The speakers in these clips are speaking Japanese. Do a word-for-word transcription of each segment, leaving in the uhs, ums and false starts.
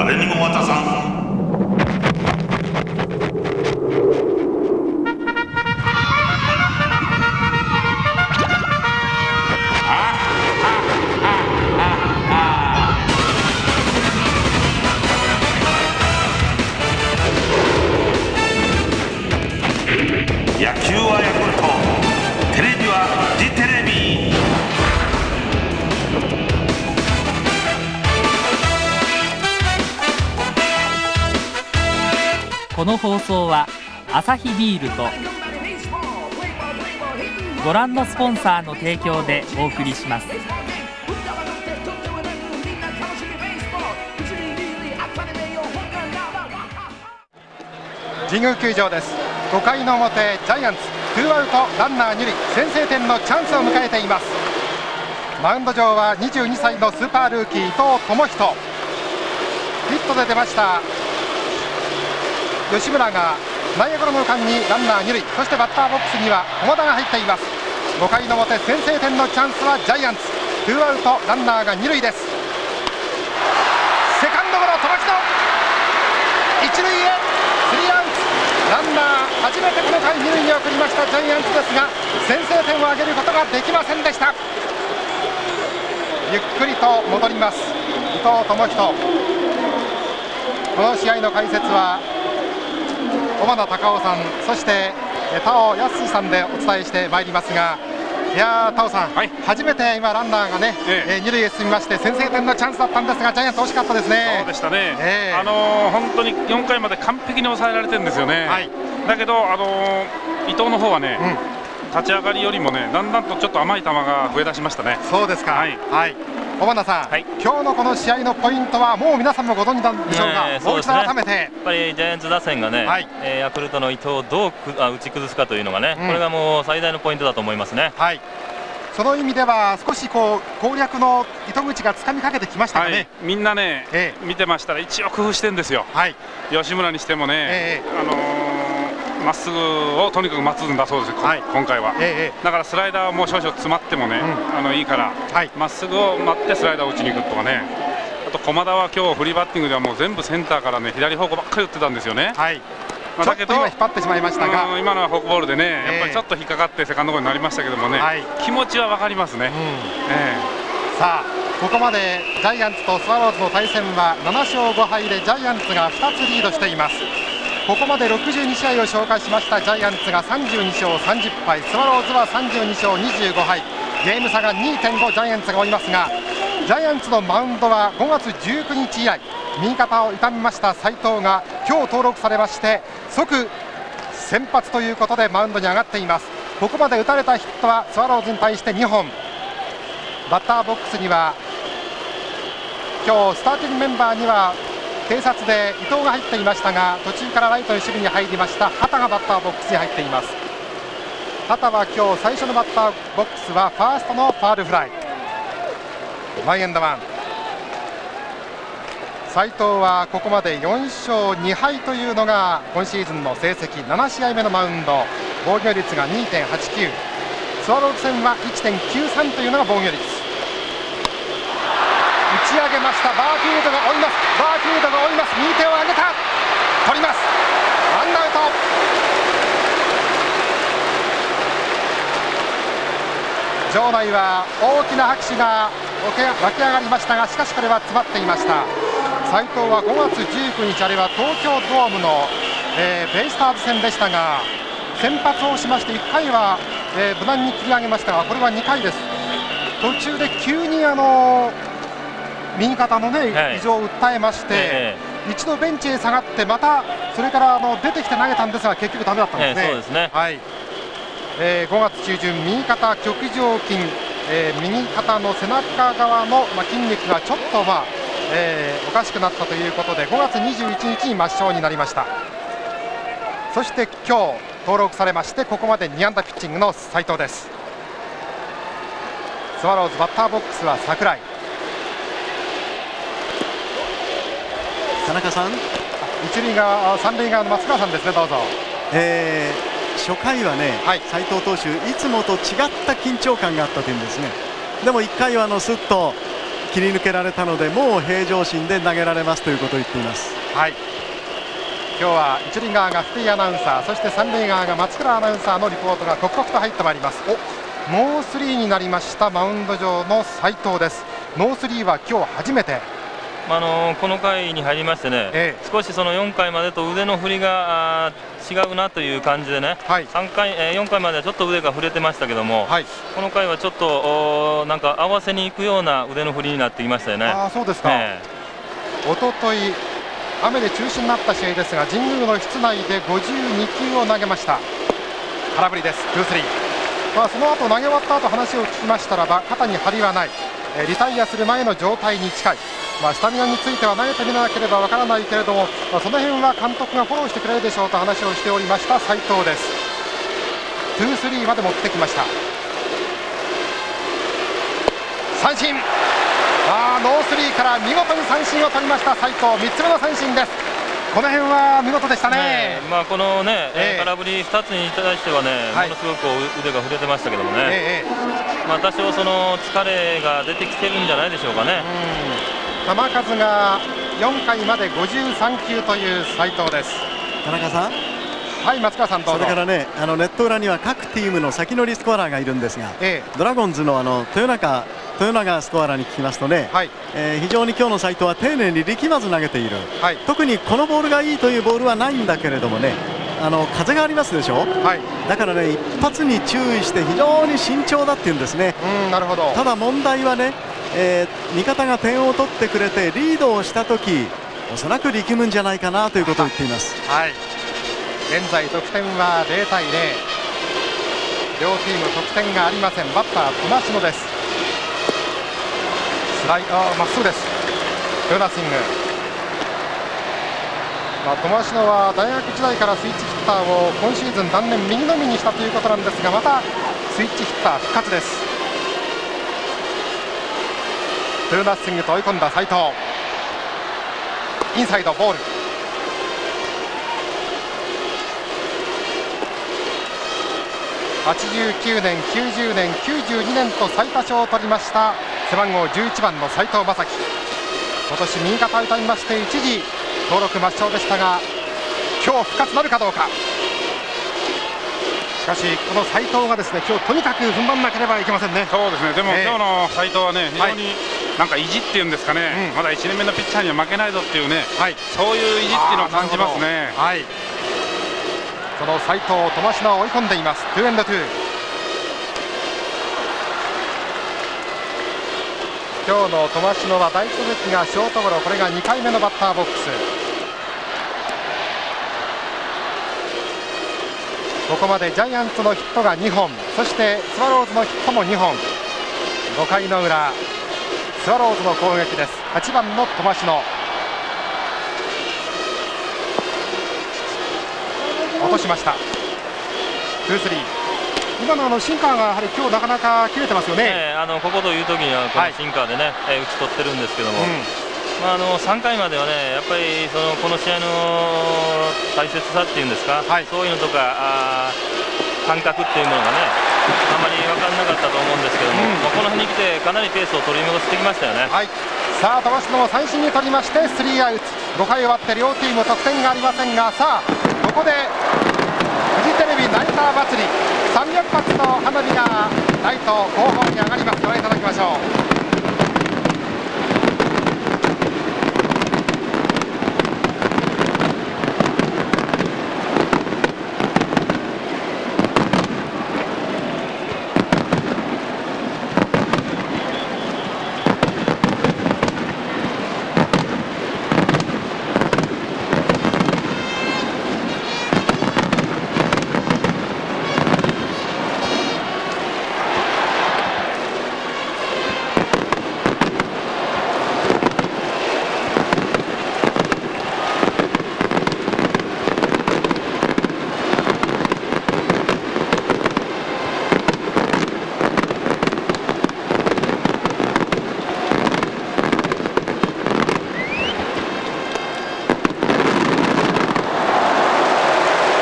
誰にも渡さん。野球はヤクルト、テレビはジテレビ。 この放送はアサヒビールとご覧のスポンサーの提供でお送りします。 神宮球場です。ごかいの表、ジャイアンツツーアウトランナーに塁、先制点のチャンスを迎えています。マウンド上はにじゅうにさいのスーパールーキー伊藤智仁。ヒットで出ました吉村が内野ゴロの間にランナーに塁、そしてバッターボックスには駒田が入っています。ごかいの表、先制点のチャンスはジャイアンツ、ツーアウトランナーがに塁です。セカンドゴロ、飛ばしの一塁へスリーアウト。ランナー初めてこの回に塁に送りましたジャイアンツですが、先制点を挙げることができませんでした。ゆっくりと戻ります伊藤智仁。この試合の解説は尾花隆夫さん、そして田尾康さんでお伝えしてまいりますが、いやー田尾さん、はい、初めて今ランナーがね、えええー、に塁へ進みまして先制点のチャンスだったんですが、ジャイアンツ惜しかったですね。 そうでしたね、 えー、 あのー、本当によんかいまで完璧に抑えられてるんですよね、はい、だけど、あのー、伊藤の方はね、うん、立ち上がりよりもねだんだんとちょっと甘い球が増えだしましたね。 そうですか、はい、はい、尾花さん、はい、今日のこの試合のポイントはもう皆さんもご存知なんでしょうが、ね、もう一度改めて、 やっぱりジャイアンツ打線がね、はい、えー、ヤクルトの伊藤をどうくあ打ち崩すかというのがね、うん、これがもう最大のポイントだと思いますね。はい、 その意味では少しこう攻略の糸口がつかみかけてきましたかね、はい、 みんなね、ええ、見てましたら一応工夫してるんですよ、はい、吉村にしてもね、ええ、あのー、まっすぐをとにかく待つんだそうですよ、はい、今回は、ええ、だからスライダーも少々詰まってもね、うん、あのいいからま、はい、っすぐを待ってスライダーを打ちに行くとかね、あと駒田は今日フリーバッティングではもう全部センターからね左方向ばっかり打ってたんですよね。はい、 まあ、だけど今引っ張ってしまいましたが、 今のはフォークボールでね、えー、やっぱりちょっと引っかかってセカンドゴロになりましたけどもね、はい、気持ちは分かりますね、うん、えー、さあここまでジャイアンツとスワローズの対戦はななしょうごはいでジャイアンツがふたつリードしています。ここまでろくじゅうにしあいを紹介しましたジャイアンツがさんじゅうにしょうさんじゅっぱい、スワローズはさんじゅうにしょうにじゅうごはい、ゲーム差が にてんご ジャイアンツが追いますが、ジャイアンツのマウンドはごがつじゅうくにち以来右肩を痛めました斉藤が今日登録されまして即先発ということでマウンドに上がっています。ここまで打たれたヒットはスワローズに対してにほん、バッターボックスには今日スターティングメンバーには偵察で伊藤が入っていましたが、途中からライトの守備に入りました畑がバッターボックスに入っています。畑は今日最初のバッターボックスはファーストのファウルフライ、ワンエンドワン。斉藤はここまでよんしょうにはいというのが今シーズンの成績、ななしあいめのマウンド、防御率が にてんはちきゅう、 スワローズ戦は いってんきゅうさん というのが防御率。打ち上げました、バーフィールドが追います、バーフィールドが追います、右手を上げた、取ります、ワンアウト。場内は大きな拍手が湧き上がりましたが、しかしこれは詰まっていました。斉藤はごがつじゅうくにち、あれは東京ドームの、えー、ベイスターズ戦でしたが先発をしましていっかいは、えー、無難に切り上げましたが、これはにかいです。途中で急にあの右肩の、ね、はい、異常を訴えまして、えー、一度ベンチへ下がってまたそれからあの出てきて投げたんですが結局ダメだったんですね。えー、そうですね、はい、えー、ごがつちゅうじゅん右肩棘上筋、えー、右肩の背中側の、まあ、筋肉がちょっと、まあえー、おかしくなったということでごがつにじゅういちにちに抹消になりました。そして今日登録されましてここまでにあんだピッチングの斉藤です。スワローズバッターボックスは櫻井。 田中さん、 一塁側三塁側の松川さんですね、どうぞ。 えー、初回はね、はい、斉藤投手いつもと違った緊張感があったというんですね。でもいっかいはあのスッと切り抜けられたので、もう平常心で投げられますということを言っています。 はい、今日は一塁側が福井アナウンサー、そして三塁側が松倉アナウンサーのリポートが刻々と入ってまいります。お、ノースリーになりましたマウンド上の斉藤です。ノースリーは今日初めて。 あのー、この回に入りましてね、ええ、少しそのよんかいまでと腕の振りが違うなという感じでね、はい、さんかい、えー、よんかいまではちょっと腕が触れてましたけども、はい、この回はちょっとなんか合わせにいくような腕の振りになってきましたよね。 あ、そうですか。ええ、おととい雨で中止になった試合ですが、神宮の室内でごじゅうにきゅうを投げました。空振りです。ツースリー。まあ、その後投げ終わった後話を聞きましたらば、肩に張りはない、えリタイアする前の状態に近い、まあ、スタミナについては投げてみなければわからないけれども、まあ、その辺は監督がフォローしてくれるでしょうと話をしておりました斉藤です。ツースリーまで持ってきました。三振、あーノースリーから見事に三振を取りました斉藤。みっつめの三振です。この辺は見事でしたね。ね、 まあ、このね、えー、空振りふたつに対してはね、はい、ものすごく腕が触れてましたけどもね、えー、まあ多少その疲れが出てきてるんじゃないでしょうかね。 球数がよんかいまでごじゅうさんきゅうという斉藤です。 田中さん、 はい、松川さんどうぞ。 それからね、あのネット裏には各チームの先乗りスコアラーがいるんですが、ええ、ドラゴンズのあの豊中豊永スコアラーに聞きますとね、はい、えー、非常に今日の斉藤は丁寧に力まず投げている、はい、特にこのボールがいいというボールはないんだけれどもね、あの風がありますでしょ、はい、だからね、一発に注意して非常に慎重だっていうんですね。 うん、なるほど。 ただ問題はね、えー、味方が点を取ってくれてリードをしたとき、おそらく力むんじゃないかなということを言っています。 はい、現在得点はゼロたいゼロ、両チーム得点がありません。バッター友篠です。スライダーまっすぐです。ルナスイング、まあ、友篠は大学時代からスイッチヒッターを今シーズン断念右のみにしたということなんですが、またスイッチヒッター復活です。ルナスイングと追い込んだ斉藤、インサイドボール。はちじゅうきゅうねん、きゅうじゅうねん、きゅうじゅうにねんと最多勝を取りました背番号じゅういちばんの斉藤正樹。今年右肩を痛みまして一時登録抹消でしたが、今日復活なるかどうか。しかしこの斉藤がですね、今日とにかく踏ん張らなければいけませんね。 そうですね。でも、えー、今日の斉藤はね、非常になんか意地っていうんですかね、うん、まだいちねんめのピッチャーには負けないぞっていうね、はい、そういう意地っていうのを感じますね。 はい、その斉藤、友篠を追い込んでいます。ツーエンドツー。今日の友篠は第一打席がショートゴロ、これがにかいめのバッターボックス。ここまでジャイアンツのヒットがにほん、そしてスワローズのヒットもにほん。ごかいの裏、スワローズの攻撃です。はちばんの友篠、落としました。ツースリー。今のあのシンカーがやはり今日なかなか切れてますよね。 ね、あのここという時にはこのシンカーでね、はい、打ち取ってるんですけども、うん、まあ、あのさんかいまではね、やっぱりそのこの試合の大切さっていうんですか、はい、そういうのとかあ感覚っていうものがね、あんまり分からなかったと思うんですけども、うん、まあこの辺に来てかなりペースを取り戻してきましたよね。はい、 さあ友篠も三振に取りましてスリーアウト。ごかい終わって両チーム得点がありませんが、さあここでフジテレビナイター祭りさんびゃくはつの花火がライト後方に上がります。ご覧いただきましょう。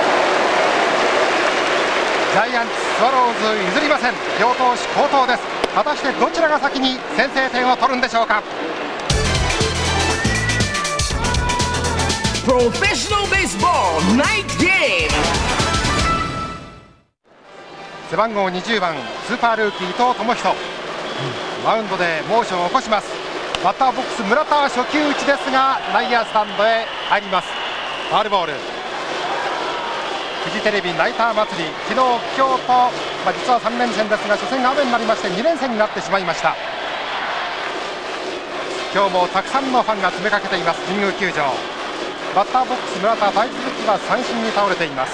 ジャイアンツ、スワローズ譲りません。両投手好投です。 果たしてどちらが先に先制点を取るんでしょうか。 プロフェッショナルベースボールナイトゲーム、 背番号にじゅうばんスーパールーキー伊藤智仁、マウンドでモーションを起こします。バッターボックス村田は初球打ちですが内野スタンドへ入ります。ファウルボール。フジテレビナイター祭り、昨日今日と、まあ、実はさん連戦ですが初戦が雨になりましてに連戦になってしまいました。今日もたくさんのファンが詰めかけています神宮球場。バッターボックス村田、第一打席は三振に倒れています。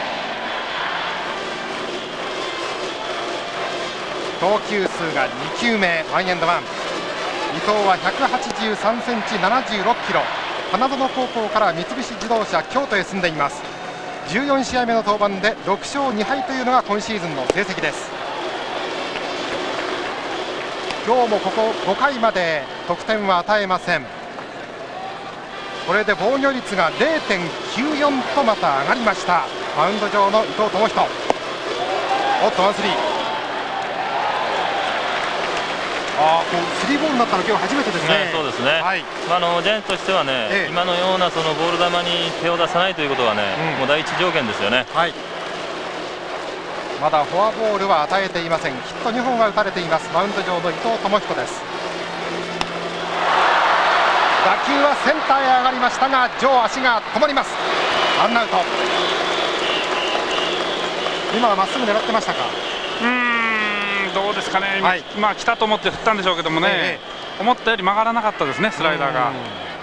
投球数がに球目、ワンエンドワン。伊藤はひゃくはちじゅうさんセンチ、ななじゅうろっキロ、花園高校から三菱自動車京都へ住んでいます。じゅうよん試合目の登板でろく勝に敗というのが今シーズンの成績です。今日もここごかいまで得点は与えません。これで防御率が ゼロてんきゅうよん とまた上がりました。マウンド上の伊藤智仁。おっとワンスリー、あこうスリーボールになったの今日初めてですね。 ねそうですね、はい、まあ、あのジャイアンツとしてはね、ええ、今のようなそのボール球に手を出さないということはね、うん、もう第一条件ですよね。 はい、まだフォアボールは与えていません。ヒットにほんは打たれていますマウンド上の伊藤智仁です。打球はセンターへ上がりましたがジョー足が止まります。ワンアウト。今はまっすぐ狙ってましたか。 うーんどうですかね、はい、まあ来たと思って振ったんでしょうけどもね、ええ、思ったより曲がらなかったですねスライダーが。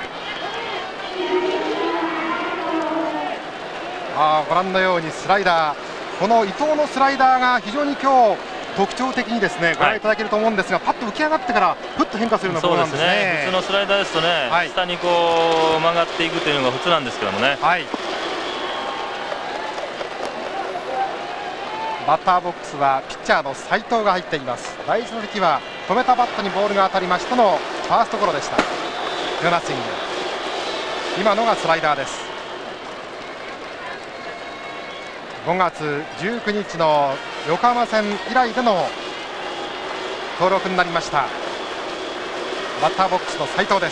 あご覧のようにスライダー、この伊藤のスライダーが非常に今日特徴的にですねご覧いただけると思うんですが、はい、パッと浮き上がってからふっと変化するようなボールなんですね。 そうですね、普通のスライダーですとね、はい、下にこう曲がっていくというのが普通なんですけどもね、 はい、バッターボックスはピッチャーの斉藤が入っています。第一打席は止めたバットにボールが当たりましてのファーストゴロでした。ツーナッシング。今のがスライダーです。ごがつじゅうくにちの横浜戦以来での登録になりましたバッターボックスの斉藤です。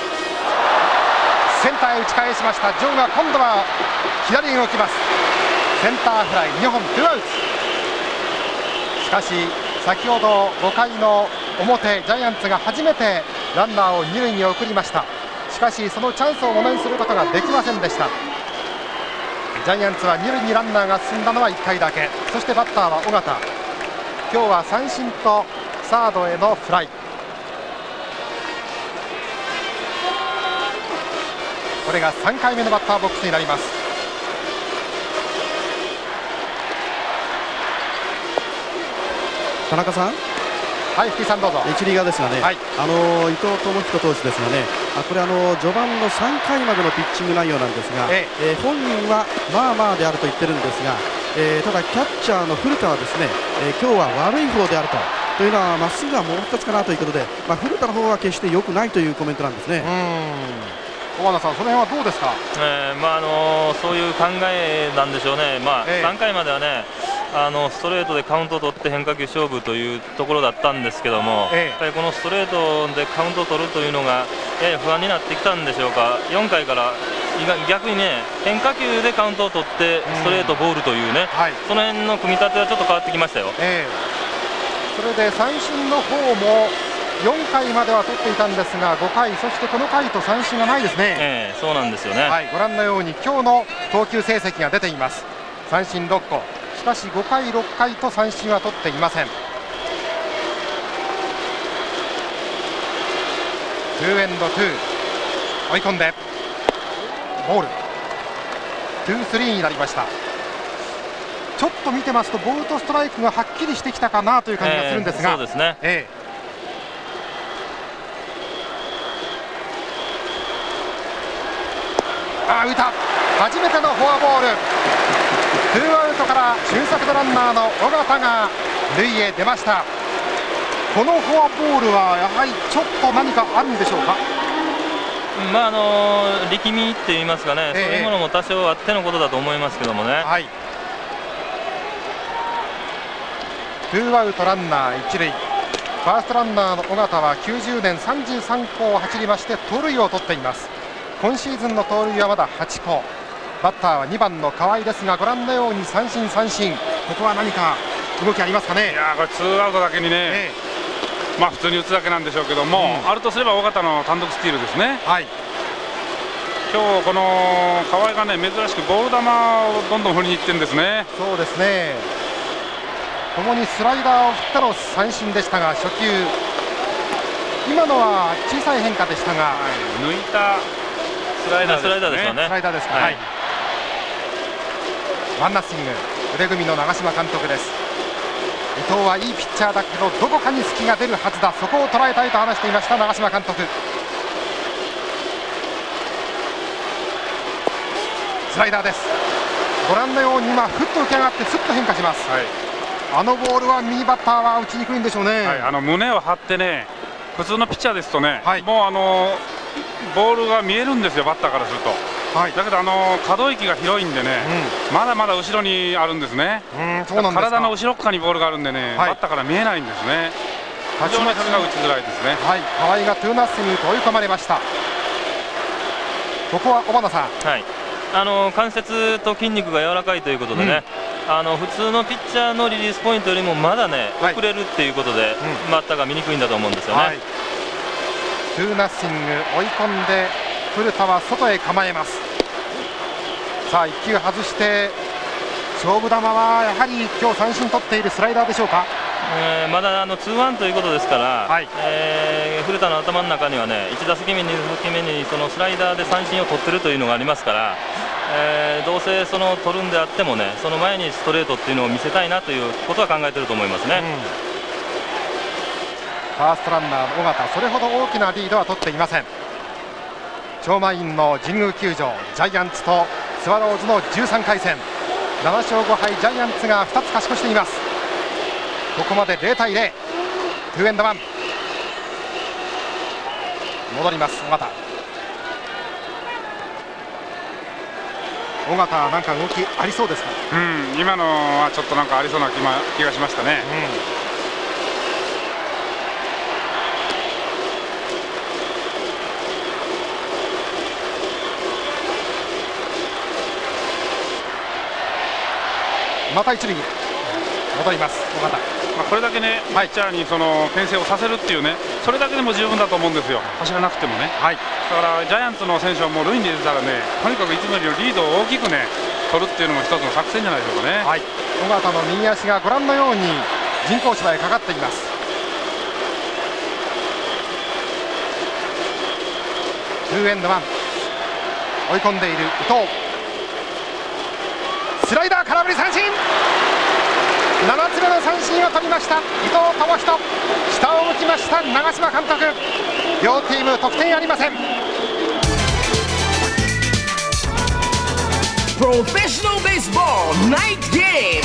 センターへ打ち返しました。ジョーが今度は左に動きます。センターフライにほん、ツーアウト。しかし先ほどごかいの表ジャイアンツが初めてランナーを二塁に送りました。しかしそのチャンスをものにすることができませんでした。ジャイアンツは二塁にランナーが進んだのはいっかいだけ。そしてバッターは尾形。今日は三振とサードへのフライ。これがさんかいめのバッターボックスになります。 田中さん、 はい、福井さんどうぞ。 一塁側ですがね、はい、あの伊藤智仁投手ですがね、あこれあの序盤のさんかいまでのピッチング内容なんですが、えええー、本人はまあまあであると言ってるんですが、えー、ただキャッチャーの古田はですね、えー、今日は悪い方であると。というのはまっすぐはもう一つかなということで、まあ、古田の方は決して良くないというコメントなんですね。 小花さん、その辺はどうですか。 えーまああのー、そういう考えなんでしょうね、まあええ、さんかいまではねあのストレートでカウントを取って変化球勝負というところだったんですけども、ええ、やっぱりこのストレートでカウントを取るというのがやや不安になってきたんでしょうか。よんかいから逆にね変化球でカウントを取ってストレートボールというね、はい、その辺の組み立てはちょっと変わってきましたよ。 ええ、それで三振の方もよんかいまでは取っていたんですがごかい、そしてこの回と三振がないですね。 ええ、そうなんですよね、 はい、ご覧のように今日の投球成績が出ています。三振ろっこ、しかしごかいろっかいと三振は取っていません。ツーエンドツー、追い込んでボール、ツースリーになりました。ちょっと見てますとボールとストライクがはっきりしてきたかなという感じがするんですが、 えー、そうですね、 ええ、あー浮いた。初めてのフォアボール。ツーアウトから俊足のランナーの尾形が塁へ出ました。このフォアボールはやはりちょっと何かあるんでしょうか。 まああのー、力みって言いますかね、ええ、そういうものも多少あってのことだと思いますけどもね、 はい、ツーアウトランナー一塁。 ファーストランナーの尾形はきゅうじゅうねんさんじゅうさんこを走りまして盗塁を取っています。今シーズンの盗塁はまだはちこ。バッターはにばんの河合ですが、ご覧のように三振三振。ここは何か動きありますかね。 いやこれツーアウトだけにね、ええ、まあ普通に打つだけなんでしょうけども、うん、あるとすれば尾形の単独スチールですね。はい、今日この河合がね珍しくボール球をどんどん振りにいってるんですね。 そうですね、ともにスライダーを振っての三振でしたが、初球今のは小さい変化でしたが、はい、 抜いたスライダーですね。 スライダーですよね。 スライダーですか。はい、ワンナッシング、腕組みの長嶋監督です。伊藤はいいピッチャーだけどどこかに隙が出るはずだ、そこを捉えたいと話していました長嶋監督。スライダーです。ご覧のように今ふっと浮き上がってすっと変化します。はい、あのボールは右バッターは打ちにくいんでしょうね。 はい、あの胸を張ってね、普通のピッチャーですとね、はい、もうあのボールが見えるんですよ、バッターからすると。はい、だけどあの可動域が広いんでね、うん、まだまだ後ろにあるんですね。うん、そうなんですか。体の後ろ側にボールがあるんでね、はい、バッターから見えないんですね。非常にそれが打ちづらいですね。 はい、河合がツーナッシングと追い込まれました。ここは尾花さん、はい、 あの関節と筋肉が柔らかいということでね、うん、あの普通のピッチャーのリリースポイントよりもまだね、はい、遅れるっていうことで、うん、バッターが見にくいんだと思うんですよね。はい、 ツーナッシング追い込んで古田は外へ構えます。さあいっきゅう外して勝負球はやはり今日三振取っているスライダーでしょうか。 えー、まだあのツーワンということですから、はい、えー、古田の頭の中にはねいち打席目に打席目にそのスライダーで三振を取ってるというのがありますから、えー、どうせその取るんであってもねその前にストレートっていうのを見せたいなということは考えてると思いますね。うん、 ファーストランナーの尾形、それほど大きなリードは取っていません。超満員の神宮球場、ジャイアンツとスワローズのじゅうさんかい戦、ななしょうごはいジャイアンツがふたつ勝ち越しています。ここまでゼロたいゼロ、ツーエンドワン。戻ります尾形。尾形はなんか動きありそうですか。 うん、今のはちょっとなんかありそうな気, ま気がしましたね。 うん、また一塁に戻ります尾形。 まあこれだけね、ピッチャーにその牽制をさせるっていうね、それだけでも十分だと思うんですよ、走らなくてもね。はい、だからジャイアンツの選手はもう塁に出たらね、とにかくいつもよりリードを大きくね取るっていうのも一つの作戦じゃないでしょうかね。はい、 尾形の右足がご覧のように人工芝へかかっています。ツーエンドワン、追い込んでいる伊藤、スライダー空振り三振、ななつめの三振を取りました伊藤智仁。下を向きました長嶋監督。両チーム得点ありません。 プロフェッショナルベースボールナイトゲーム。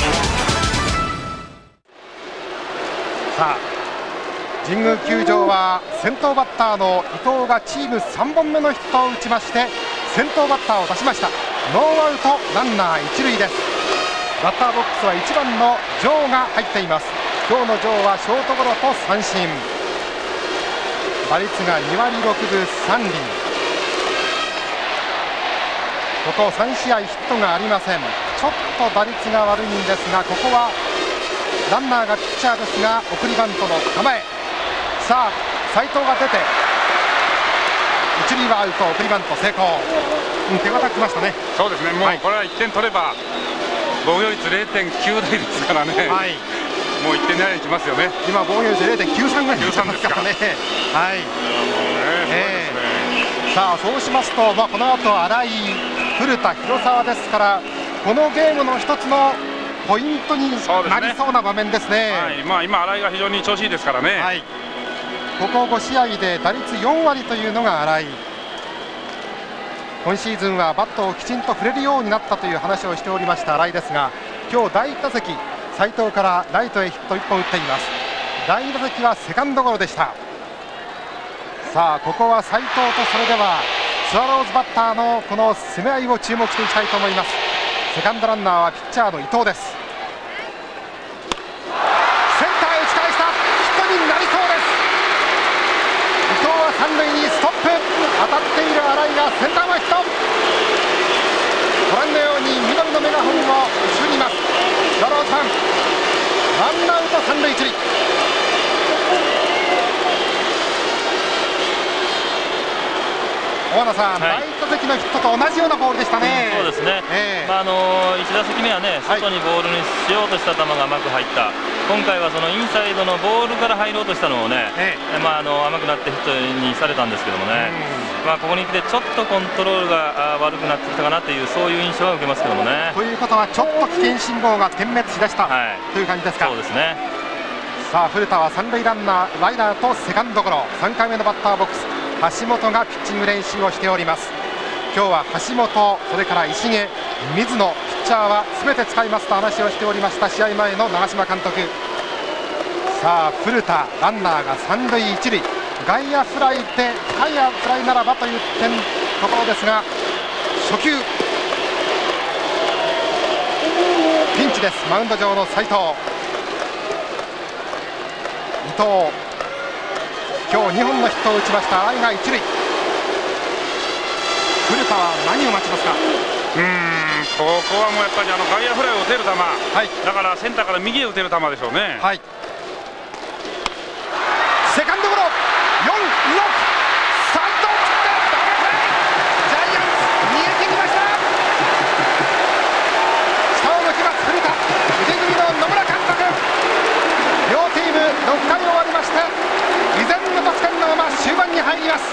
さあ神宮球場は先頭バッターの伊藤がチームさんぼんめのヒットを打ちまして先頭バッターを出しました。ノーアウトランナー一塁です。バッターボックスはいちばんのジョーが入っています。今日のジョーはショートゴロと三振、打率がにわりろくぶさんり。ここさんしあいヒットがありません。ちょっと打率が悪いんですが、ここはランナーがピッチャーですが送りバントの構え。さあ斉藤が出て一塁はアウト、送りバント成功。うん、手堅くきましたね。 そうですね、もうこれはいってん取れば防御率 ゼロてんきゅう 台ですからね、はい、もういってん狙いにきますよね。 今防御率 ゼロてんきゅうさん ぐらいにきますからね。はい、 えー、さあそうしますと、まあ、この後新井、古田、広沢ですから、このゲームの一つのポイントになりそうな場面ですね。 はい、まあ、今新井が非常に調子いいですからね。はい、 ここごしあいで打率よんわりというのが新井。今シーズンはバットをきちんと振れるようになったという話をしておりました新井ですが、今日だいいち打席斉藤からライトへヒットいっぽん打っています。だいに打席はセカンドゴロでした。さあここは斉藤と、それではスワローズバッターのこの攻め合いを注目していきたいと思います。セカンドランナーはピッチャーの伊藤です。センターへ打ち返した、ヒットになりそうです。 塁一塁。大野さん、はい、ライト席のヒットと同じようなボールでしたね。 うん、そうですね、えーまあ、あのいち打席目はね外にボールにしようとした球が甘く入った、はい、今回はそのインサイドのボールから入ろうとしたのをね、えーまあ、あの甘くなってヒットにされたんですけどもね、まあ、ここに来てちょっとコントロールが悪くなってきたかなというそういう印象は受けますけどもね。 ということはちょっと危険信号が点滅しだした、はい、という感じですか。 そうですね。 さあ古田は三塁ランナーライナーとセカンドゴロ、さんかいめのバッターボックス橋本がピッチング練習をしております。今日は橋本、それから石毛、水野、ピッチャーは全て使いますと話をしておりました試合前の長嶋監督。さあ古田ランナーが三塁一塁、外野フライで外野フライならばという点ところですが、初球ピンチです。マウンド上の斉藤、伊藤、今日にほんのヒットを打ちました新井が一塁。古田は何を待ちますか。 うーん、ここはもうやっぱりあの外野フライを打てる球、はい、だからセンターから右へ打てる球でしょうね。 はい、セカンドゴロ、よん、ろく、さんと打ってダメプレー、ジャイアンツ逃げてきました。下を向きます古田、腕組みの野村監督。両チームろっかい終わりまして依然の得点のまま終盤に入ります。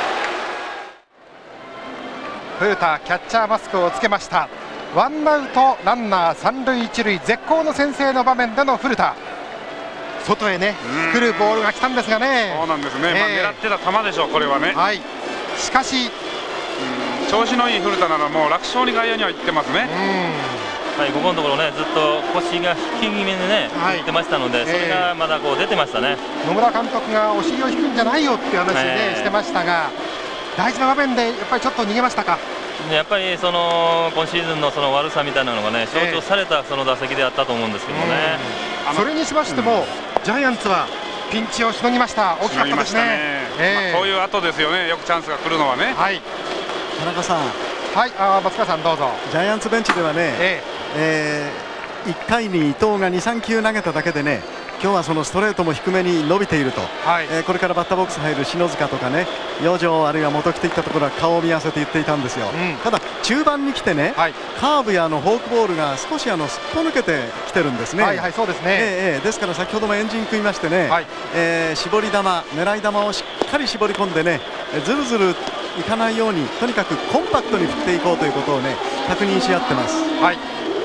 古田キャッチャーマスクをつけました。ワンアウトランナー三塁一塁、絶好の先制の場面での古田、外へね来るボールが来たんですがね。 そうなんですね、えーまあ、狙ってた球でしょうこれはね。 はい、しかし調子のいい古田ならもう楽勝に外野には行ってますね。 はい、ここのところねずっと腰が引き気味でね打ってましたので、それがまだこう出てましたね。 野村監督がお尻を引くんじゃないよっていう話で、ねえー、してましたが、大事な場面でやっぱりちょっと逃げましたか。 やっぱりその今シーズンのその悪さみたいなのがね象徴されたその打席であったと思うんですけどもね。 それにしましても、うん、ジャイアンツはピンチをしのぎました。大きかったですね。 えーまあ、こういう後ですよね、よくチャンスが来るのはね。 はい、 田中さん、 はい、あ松川さんどうぞ。 ジャイアンツベンチではね、えーえー、いっかいに伊藤がに、さん球投げただけでね、今日はそのストレートも低めに伸びていると、はい、えー、これからバッターボックス入る篠塚とかね、余剰あるいは元木といったところは顔を見合わせて言っていたんですよ、うん、ただ中盤に来てね、はい、カーブやあのフォークボールが少しあのすっぽ抜けてきてるんですね。 はいはい、そうですね、 えーえー、ですから先ほどもエンジン食いましてね、はい、えー、絞り球、狙い球をしっかり絞り込んでね、ずるずるいかないようにとにかくコンパクトに振っていこうということをね確認し合ってます。 はい、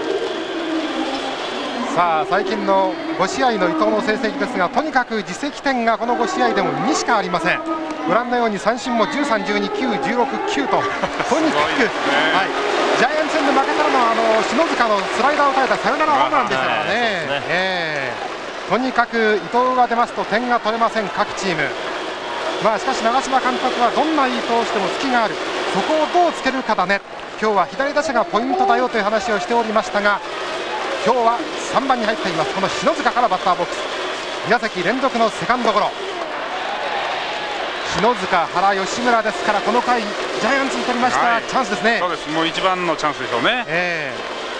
さあ最近のご試合の伊藤の成績ですが、とにかく自責点がこのご試合でもにしかありません。ご覧のように三振もじゅうさん、じゅうに、きゅう、じゅうろく、きゅうととにかく、はい、ジャイアンツ戦で負けたのはあの篠塚のスライダーを打たれたサヨナラホームランですからね。えー、とにかく伊藤が出ますと点が取れません各チーム。まあしかし長嶋監督はどんないい投手でも隙がある、そこをどうつけるかだね、今日は左打者がポイントだよという話をしておりましたが、今日はさんばんに入っていますこの篠塚からバッターボックス。宮崎連続のセカンドゴロ、篠塚、原、吉村ですから、この回ジャイアンツに取りました、はい、チャンスですね。 そうです、もう一番のチャンスでしょうね。え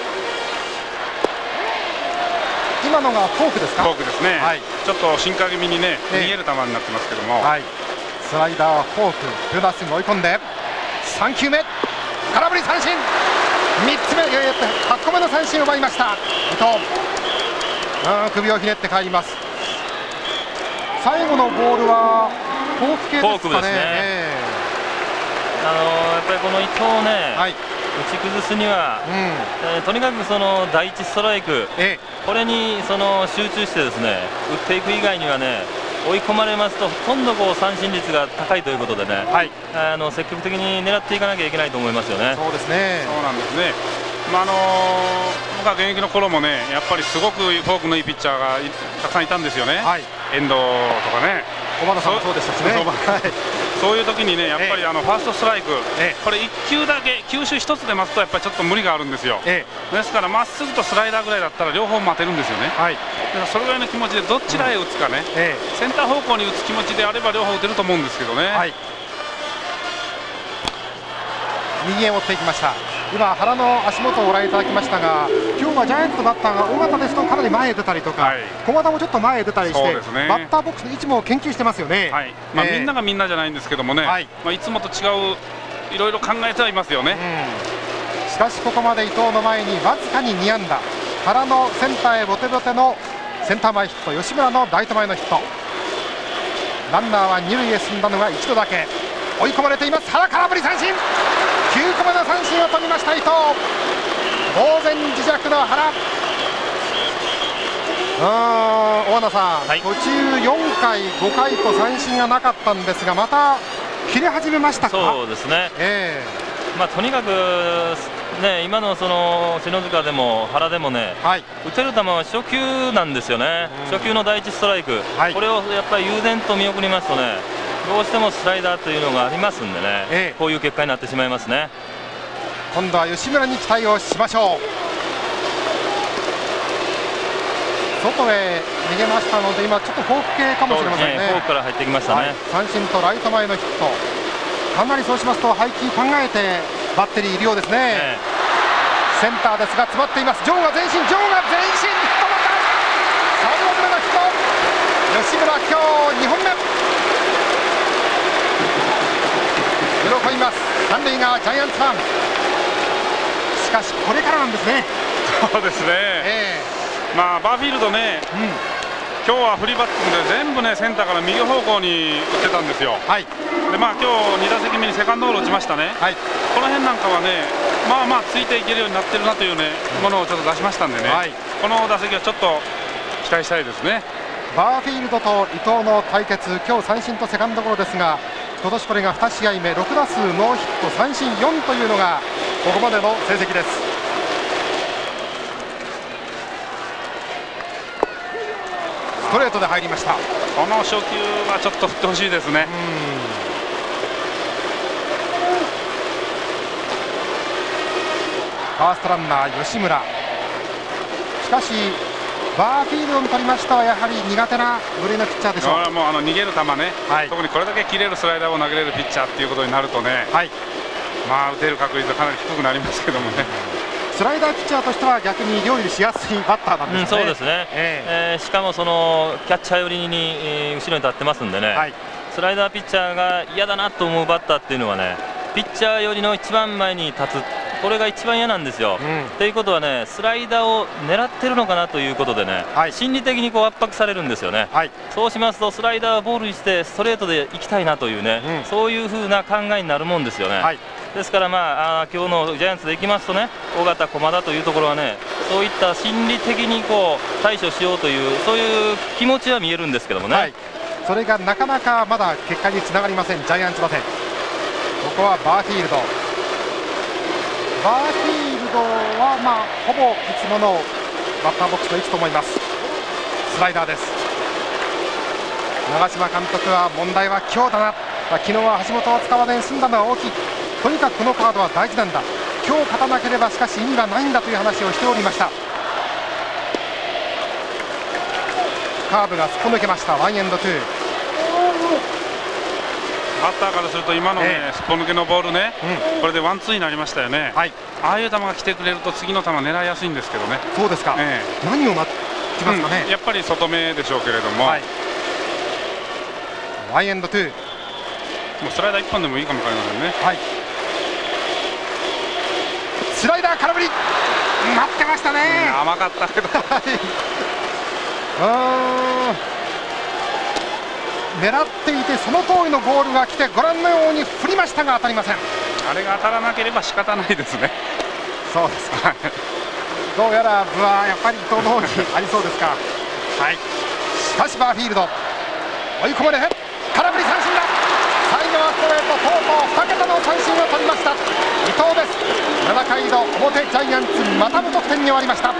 ー、今のがフォークですか。 フォークですね、はい、ちょっと進化気味にね、えー、逃げる球になってますけども、はい、 スライダーはフォーク、ツーナッシング追い込んでさん球目、空振り三振、みっつめ、はち個目の三振を奪いました伊藤。うん、首をひねって帰ります。最後のボールはフォーク系ですかね。フォークですね、えー、あのー、やっぱりこの伊藤ね、はい、打ち崩すには、うん、えー、とにかくその第一ストライク、えー、これにその集中してですね打っていく以外にはね、追い込まれますとほとんどこう三振率が高いということでね、はい、あの積極的に狙っていかなきゃいけないと思いますよね。 そうですね、 そうなんですね。まああのー、僕は現役の頃もね、やっぱりすごくフォークのいいピッチャーがたくさんいたんですよね、はい、遠藤とかね、 小花さんもそうでしたしね。 そういう時にね、やっぱりあのファーストストライク、ええ、これいっ球だけ、球種ひとつで待つとやっぱりちょっと無理があるんですよ、ええ、ですからまっすぐとスライダーぐらいだったら両方待てるんですよね、はい、だからそれぐらいの気持ちでどちらへ打つかね、うん、ええ、センター方向に打つ気持ちであれば両方打てると思うんですけどね、はい、 右へ持っていきました。 今原の足元をご覧いただきましたが、今日はジャイアンツのバッターが尾形ですとかなり前へ出たりとか、はい、駒田もちょっと前へ出たりして、ね、バッターボックスの位置も研究してますよね。 はい、まあえー、みんながみんなじゃないんですけどもね、はい、まあ、いつもと違ういろいろ考えてはいますよね。 うん、しかしここまで伊藤の前にわずかにに安打、原のセンターへボテボテのセンター前ヒット、吉村のライト前のヒット、ランナーは二塁へ進んだのが一度だけ。追い込まれています。原、空振り三振、きゅうこめの三振を取りました伊藤。当然自弱の原。うーん、大野さん、はい、途中よんかいごかいと三振がなかったんですが、また切れ始めましたか。 そうですね、えーまあ、とにかく、ね、今のその篠塚でも原でもね、はい、打てる球は初球なんですよね。初球の第一ストライク、はい、これをやっぱり悠然と見送りますとね、どうしてもスライダーというのがありますんでね、ええ、こういう結果になってしまいますね。 今度は吉村に期待をしましょう。外へ逃げましたので、今ちょっとフォーク系かもしれませんね。 フォークから入ってきましたね、はい、 三振とライト前のヒット、かなりそうしますと配球考えてバッテリーいるようですね。ええ、センターですが詰まっています。ジョーが前進、ジョーが前進、ヒットまたさんぼんめのヒット、吉村今日にほんめ。喜びます三塁側ジャイアンツファン。しかしこれからなんですね。 そうですね、えー、まあバーフィールドね、うん、今日はフリーバッティングで全部ねセンターから右方向に打ってたんですよ。はい、でまあ今日に打席目にセカンドゴロ打ちましたね。はい、この辺なんかはね、まあまあついていけるようになってるなというね、うん、ものをちょっと出しましたんでね、はい、この打席はちょっと期待したいですね。 バーフィールドと伊藤の対決、今日三振とセカンドゴロですが、今年これがに試合目、ろく打数ノーヒット三振よんというのがここまでの成績です。ストレートで入りました。 この初球はちょっと振ってほしいですね。 ファーストランナー吉村、しかしバーフィールドに取りましたはやはり苦手な部類のピッチャーでしょう。 もうあの逃げる球ね、はい、特にこれだけ切れるスライダーを投げれるピッチャーっていうことになるとね、はい、まあ打てる確率はかなり低くなりますけどもね。 スライダーピッチャーとしては逆に料理しやすいバッターなんですね。 うん、そうですね、えーえー、しかもそのキャッチャー寄りに、えー、後ろに立ってますんでね、はい、スライダーピッチャーが嫌だなと思うバッターっていうのはね、ピッチャー寄りの一番前に立つ、これが一番嫌なんですよ。うん、ということはね、スライダーを狙ってるのかなということでね、はい、心理的にこう圧迫されるんですよね。はい、そうしますとスライダーをボールにしてストレートでいきたいなというね、うん、そういう風な考えになるもんですよね。はい、ですからまあ、あ今日のジャイアンツでいきますとね、尾形、駒田というところはね、そういった心理的にこう対処しようというそういう気持ちは見えるんですけどもね、はい、 それがなかなかまだ結果につながりませんジャイアンツ打線。ここはバーフィールド、バーフィールドはまあほぼいつものバッターボックスの位置と思います。スライダーです。長嶋監督は問題は今日だな、昨日は橋本を使わずに済んだのは大きい、とにかくこのカードは大事なんだ、今日勝たなければしかし意味がないんだという話をしておりました。カーブがすっぽ抜けました。ワンエンドツー。 バッターからすると今のね、えー、すっぽ抜けのボールね、うん、これでワンツーになりましたよね。はい、ああいう球が来てくれると次の球狙いやすいんですけどね。 そうですか、えー、何を待ちますかね、 うん、やっぱり外目でしょうけれども、はい、 ワンエンドツー、 もうスライダーいっぽんでもいいかもわかりませんね。はい、 スライダー空振り待ってましたね、 うん、甘かったけどあ狙っていてその通りのボールが来てご覧のように振りましたが当たりません。 あれが当たらなければ仕方ないですね。 そうですかどうやら部はやっぱり伊藤の方にありそうですかはい、しかしバーフィールド追い込まれ空振り三振だ。最後はストレート、とうとうに桁の三振を取りました伊藤です。ななかいの表、ジャイアンツまた無得点に終わりました。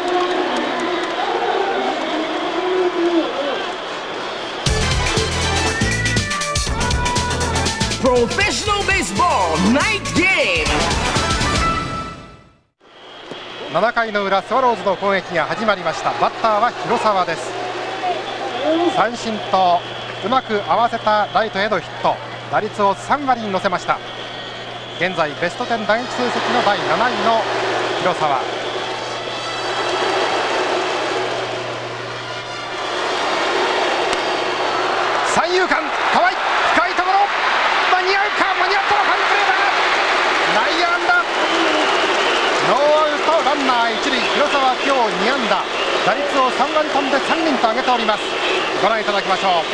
プロフェッショナルベースボールナイトゲーム。ななかいの裏、スワローズの攻撃が始まりました。バッターは広沢です。三振とうまく合わせたライトへのヒット、打率をさん割に乗せました。 現在ベストじゅう打撃成績のだいなないの広沢。三遊間、河合、深いところ、間に合うか、間に合ったらファインプレーだ、内野安打、ノーアウトランナー一塁。広沢今日に安打、打率をさん割飛んでさんにんと上げております。ご覧いただきましょう。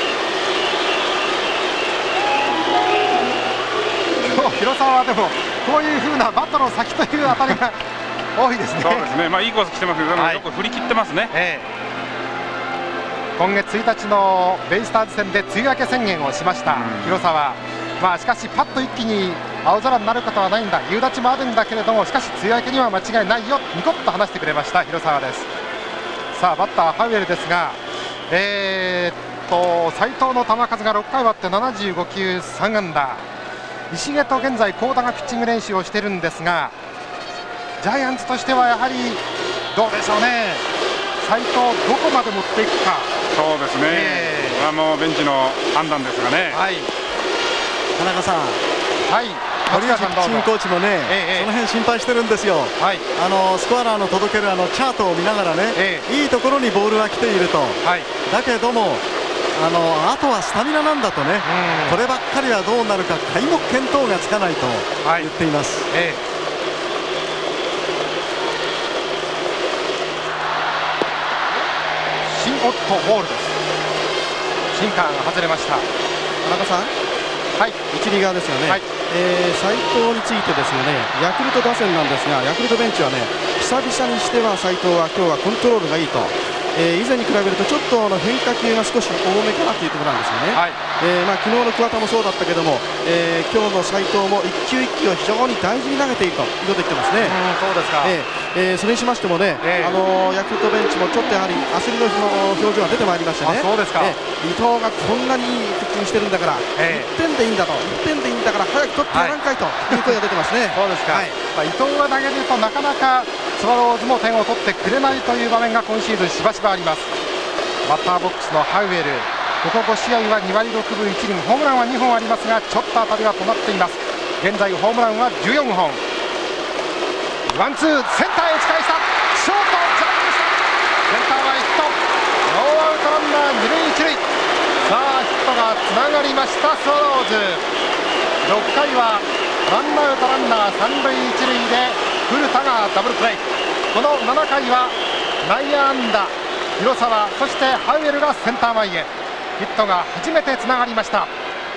今日広沢はでもこういう風なバットの先という当たりが多いですね。 そうですね、まあいいコース来てますけど、はい、よく振り切ってますね。ええ、今月ついたちのベイスターズ戦で梅雨明け宣言をしました、うん、広沢。まあしかしパッと一気に青空になることはないんだ、夕立もあるんだけれども、しかし梅雨明けには間違いないよ、ニコッと話してくれました広沢です。さあバッターハウエルですが、えー、っと斉藤の球数がろっかい割ってななじゅうごきゅうさん安打。石毛と現在幸田がピッチング練習をしてるんですが、ジャイアンツとしてはやはりどうでしょうね、斉藤どこまで持っていくか。 そうですね、えー、あのベンチの判断ですがね。 はい、 田中さん、 はい、 堀内ピッチングコーチもね、ええ、その辺心配してるんですよ。はい、あのスコアラーの届けるあのチャートを見ながらね、ええ、いいところにボールが来ていると、はい、だけどもあのあとはスタミナなんだとね、こればっかりはどうなるか皆目見当がつかないと言っています。はい、ええ、 シンオットボールです。シンカーが外れました。 田中さん、 はい、 一塁側ですよね。はい、えー、斉藤についてですね、ヤクルト打線なんですが、ヤクルトベンチはね、久々にしては斉藤は今日はコントロールがいいと、えー、以前に比べるとちょっとあの変化球が少し多めかなというところなんですよね。はい、えーまあ、昨日の桑田もそうだったけども、えー、今日の斉藤も一球一球を非常に大事に投げているということを言ってますね。 うん、そうですか。 えーえー、それにしましてもね、えー、あのー、ヤクルトベンチもちょっとやはり焦りの表情が出てまいりましてね。 そうですか。 えー、伊藤がこんなにいいピッチングしてるんだから、えー、いってんでいいんだと、いってんでいいんだから早く取ってやらんかいという声が出てますね。 そうですか。はい、まあ、伊藤が投げるとなかなかスワローズも点を取ってくれないという場面が今シーズンしばしばあります。バッターボックスのハウエル、ここご試合はに割ろくぶいち厘、ホームランはにほんありますが、ちょっと当たりは止まっています。現在ホームランはじゅうよんほん。ワンツー、センターへ打ち返した、ショートジャンプした、センター前ヒット、ノーアウトランナーに塁一塁。さあヒットがつながりました、スワローズ。ろっかいはワンアウトランナーさん塁一塁で古田がダブルプレー。このななかいは内野安打広沢、そしてハウエルがセンター前へヒットが初めてつながりました。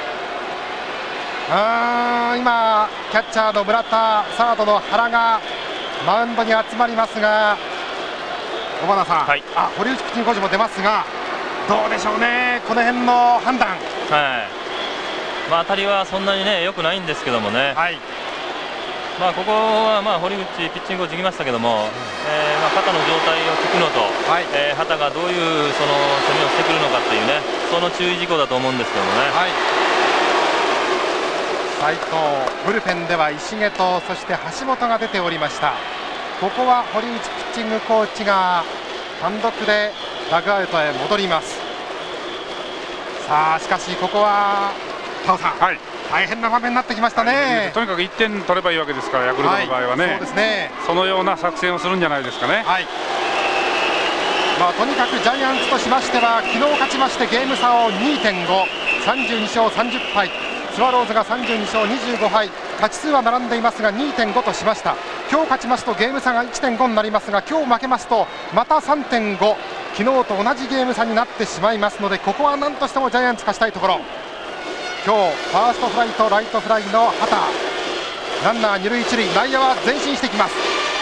あー、今キャッチャーの村田、サードの原がマウンドに集まりますが、小花さん、はい、あ、堀内ピッチングコーチも出ますが、どうでしょうね、この辺の判断。 はい、まあ、当たりはそんなにね良くないんですけどもね、はい、まあここはまあ堀口ピッチングをできましたけども、えー、まあ肩の状態を聞くのと、はい、えー、畑がどういうその攻めをしてくるのかっていうね、その注意事項だと思うんですけどもね。はい、 斉藤、ブルペンでは石毛とそして橋本が出ておりました。ここは堀内ピッチングコーチが単独でダグアウトへ戻ります。さあしかしここはタオさん、はい、大変な場面になってきましたね。はい、 とにかくいってん取ればいいわけですから、ヤクルトの場合はね、はい、そうですね、そのような作戦をするんじゃないですかね。はい、 まあ、とにかくジャイアンツとしましては昨日勝ちましてゲーム差を にてんご、さんじゅうに勝さんじゅっぱい、スワローズがさんじゅうに勝にじゅうご敗、勝ち数は並んでいますが にてんご としました。今日勝ちますとゲーム差が いってんご になりますが、今日負けますとまた さんてんご、昨日と同じゲーム差になってしまいますので、ここは何としてもジャイアンツ勝ちたいところ。今日ファーストフライとライトフライの畑、ランナーに塁一塁、内野は前進してきます。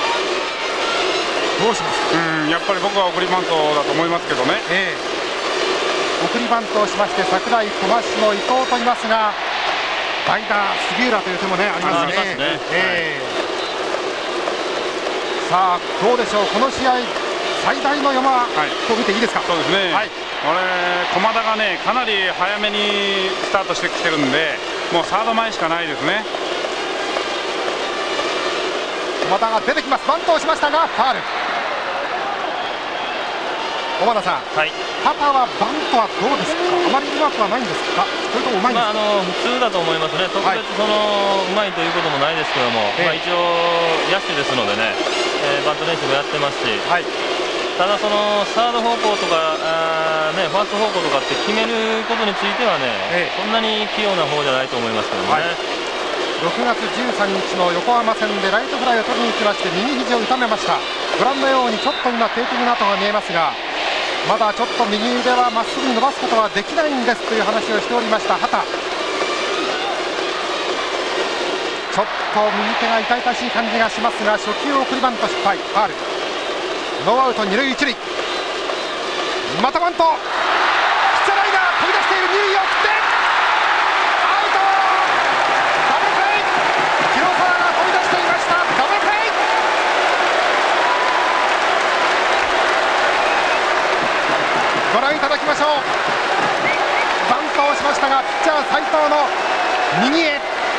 どうしますか。 うん、やっぱり僕は送りバントだと思いますけどね。えー、送りバントをしまして櫻井、小橋の伊藤といますが、代打杉浦という手もねありますね。ありますね。えー、さあどうでしょう、この試合最大の山と見ていいですか。 そうですね。はい、これ駒田がねかなり早めにスタートしてきてるんで、もうサード前しかないですね。 駒田が出てきます。バントをしましたがファウル。 小花さん、はい、畑はバントはどうですか、あまりうまくはないんですか、それともうまいんですか。まあ、あの普通だと思いますね、特別その、はい、うまいということもないですけども、えーまあ、一応、野手ですのでね、えー、バント練習もやってますし、はい、ただ、そのサード方向とかあ、ね、ファースト方向とかって決めることについてはね、えー、そんなに器用な方じゃないと思いますけどね。はい、 ろくがつじゅうさんにちの横浜戦でライトフライを取りに行きまして右肘を痛めました。ご覧のようにちょっと今テーピングの跡が見えますが、まだちょっと右腕はまっすぐに伸ばすことはできないんですという話をしておりました畑。ちょっと右手が痛々しい感じがしますが、初球送りバント失敗、ファウル、ノーアウト二塁一塁、またバント、ピッチャーライナー飛び出している、二塁を送ってアウト、ダブルプレー、広沢が飛び出していました、ダブルプレー。ご覧いただきましょう。バントをしましたが、ピッチャー斉藤の右へ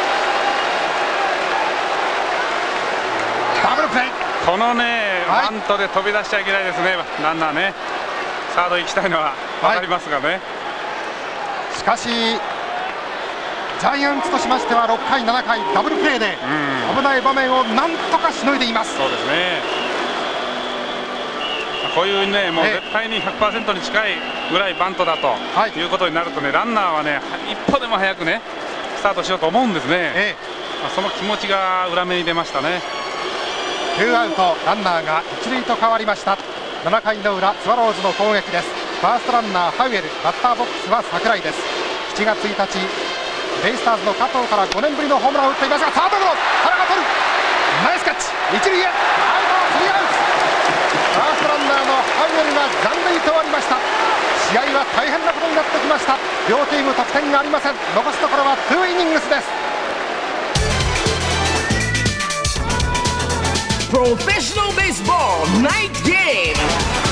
ダブルプレー。 このね、はい、バントで飛び出しちゃいけないですね、ランナーね、サード行きたいのは分かりますがね、はい、 しかしジャイアンツとしましてはろっかいななかいダブルプレーで危ない場面をなんとかしのいでいます。 そうですね、こういうね、もう絶対に ひゃくパーセント に近いぐらいバントだと、はい、いうことになるとね、ランナーはね、一歩でも早くね、スタートしようと思うんですね、ええ、まあ、その気持ちが裏目に出ましたね。 ツーアウト、ランナーが一塁と変わりました。ななかいの裏、スワローズの攻撃です。ファーストランナー、ハウエル、バッターボックスは櫻井です。しちがつついたち、ベイスターズの加藤からごねんぶりのホームランを打っていますが、サードゴロ、原が取る、ナイスキャッチ、一塁へ、アウト、スリーアウト。ファーストランナーのハウエルが残塁と終わりました。試合は大変なことになってきました。両チーム得点がありません。残すところはにイニングスです。 プロフェッショナルベースボールナイトゲー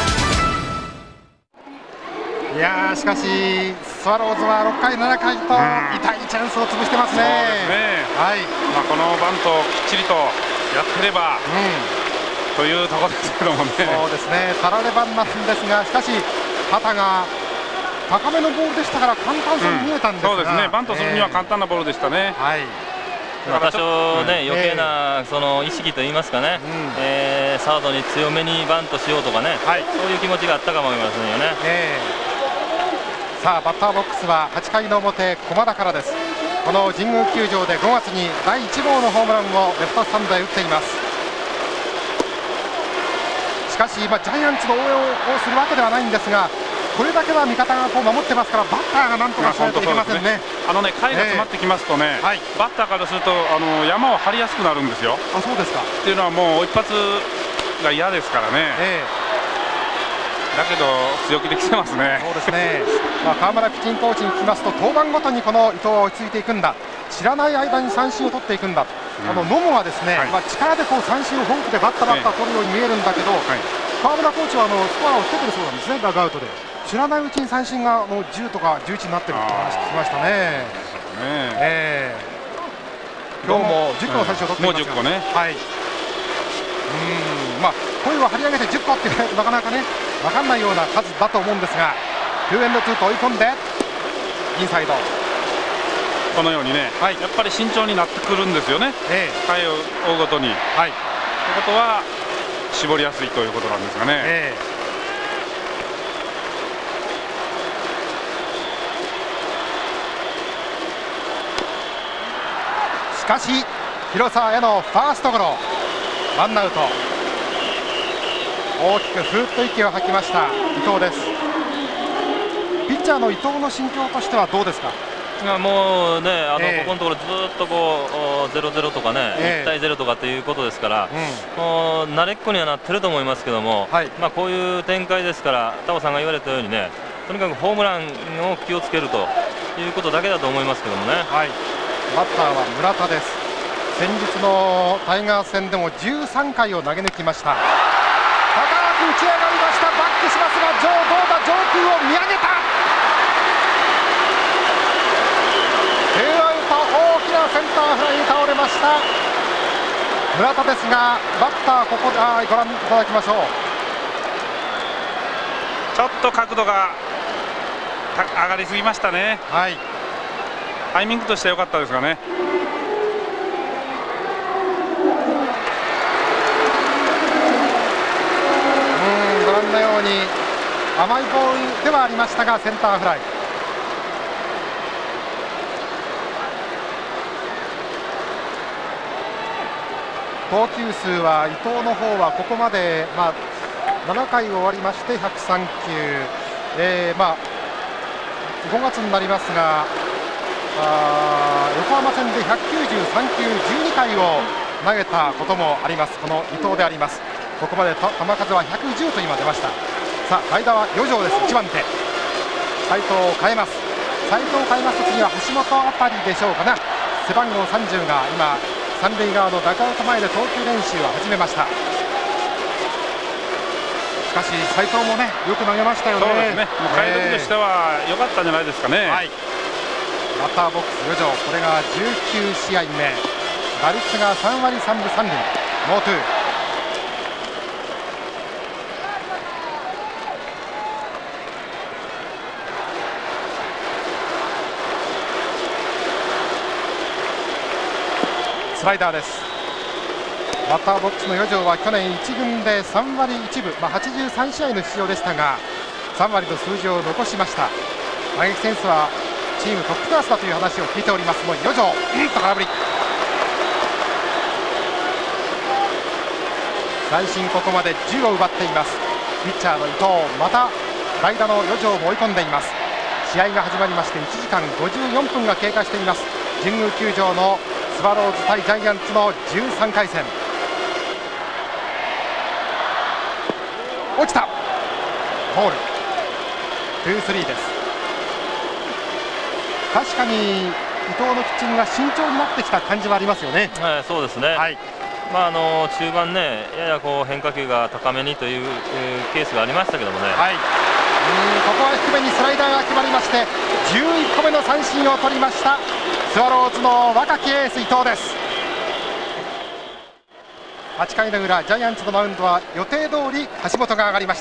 ム。いやー、しかしスワローズはろっかいななかいと痛いチャンスを潰してますね。 そうですね、はい、まあ、このバントをきっちりとやってれば、うん、というところですけどもね。 そうですね、たらればなんですが、しかし畑が高めのボールでしたから簡単そうに見えたんですが、 うん、そうですね、バントするには簡単なボールでしたね。 えーはい、 多少ね、余計なその意識といいますかね、うん、えー、サードに強めにバントしようとかね、はい、そういう気持ちがあったかもしれませんよね。えー、さあバッターボックスははちかいの表、駒田からです。この神宮球場でごがつにだいいちごうのホームランをレフトスタンドへ打っています。しかし、まあ、ジャイアンツの応援をするわけではないんですが、これだけは味方がこう守ってますから、バッターがなんとかしないといけませんね。 あのね、回が詰まってきますとね、えーはい、バッターからするとあの山を張りやすくなるんですよ。 あ、そうですか。 っていうのはもう一発が嫌ですからね。えー、だけど強気で来てますね。 そうですね。まあ、川村ピッチングコーチに聞きますと、登板ごとにこの伊藤は落ち着いていくんだ、知らない間に三振を取っていくんだ、うん、あの野茂はですね、はい、まあ、力でこう三振をフォークでバッタバッタ取るように見えるんだけど、はい、川村コーチはあのスコアをつけてるそうなんですね、ダグアウトで。知らないうちに三振がもうじゅうとかじゅういちになってるって話聞きましたね。えー、今日もじゅっこの三振を取っていますよ、 もうじゅっこね。はい、うーん、まあ、声を張り上げてじゅっこってなかなかね分かんないような数だと思うんですが、きゅうエンドツーと追い込んでインサイド、 このようにね、はい、やっぱり慎重になってくるんですよね、えー、回を追うごとに。はい、ということは絞りやすいということなんですがね。えーしかし広沢へのファーストゴロ、ワンアウト。大きくふーっと息を吐きました伊藤です。ピッチャーの伊藤の心境としてはどうですか。 もうね、あの、えー、ここのところずっとこうゼロゼロとかね、えー、いちたいゼロとかということですから、うん、もう慣れっこにはなってると思いますけども、はい、まあこういう展開ですから、タオさんが言われたようにね、とにかくホームランを気をつけるということだけだと思いますけどもね。 はい、バッターは村田です。先日のタイガース戦でもじゅうさんかいを投げ抜きました。高く打ち上がりました。バックしますが、上どうだ、上空を見上げた。ツーアウト、大きなセンターフライに倒れました村田ですが、バッターここで、あ、ご覧いただきましょう。 ちょっと角度が上がりすぎましたね。 はい、 タイミングとしては良かったですがね。 うん、ご覧のように甘いボールではありましたがセンターフライ。投球数は伊藤の方はここまで、まあ、ななかい終わりましてひゃくさんきゅう、えーまあ、ごがつになりますがあ横浜戦でひゃくきゅうじゅうさんきゅうじゅうにかいを投げたこともありますこの伊藤であります。ここまで球数はひゃくじゅうと今出ました。さあ代打は余剰です。いちばん手斉藤を変えます。斉藤を変えますと次は橋本あたりでしょうかな。背番号さんじゅうが今三塁側のダグアウト前で投球練習を始めました。しかし斉藤もねよく投げましたよね。 そうですね、もう回復としては良かったんじゃないですかね。 はい、バッターボックス余剰、これがじゅうきゅうしあいめ、打率がさんわりさんぶさんりん、ノーツー。スライダーです。バッターボックスの余剰は去年いち軍でさんわりいちぶ、まあ、はちじゅうさんしあいの出場でしたがさんわりの数字を残しました。打撃センスはチームトップクラスだという話を聞いております。もう余剰、うんと空振り、三振ここまでじゅうを奪っています。ピッチャーの伊藤、また代打の余剰も追い込んでいます。試合が始まりましていちじかんごじゅうよんぷんが経過しています。神宮球場のスワローズ対ジャイアンツのじゅうさんかいせん。落ちた、ボール、ツースリーです。確かに伊藤のピッチングが慎重になってきた感じはありますよね。 はい、そうですね、はい、まあ、あの中盤ねややこう変化球が高めにという、えー、ケースがありましたけどもね、 はい、うん、ここは低めにスライダーが決まりましてじゅういっこめの三振を取りましたスワローズの若きエース伊藤です。はちかいの裏、ジャイアンツのマウンドは予定通り橋本が上がりました。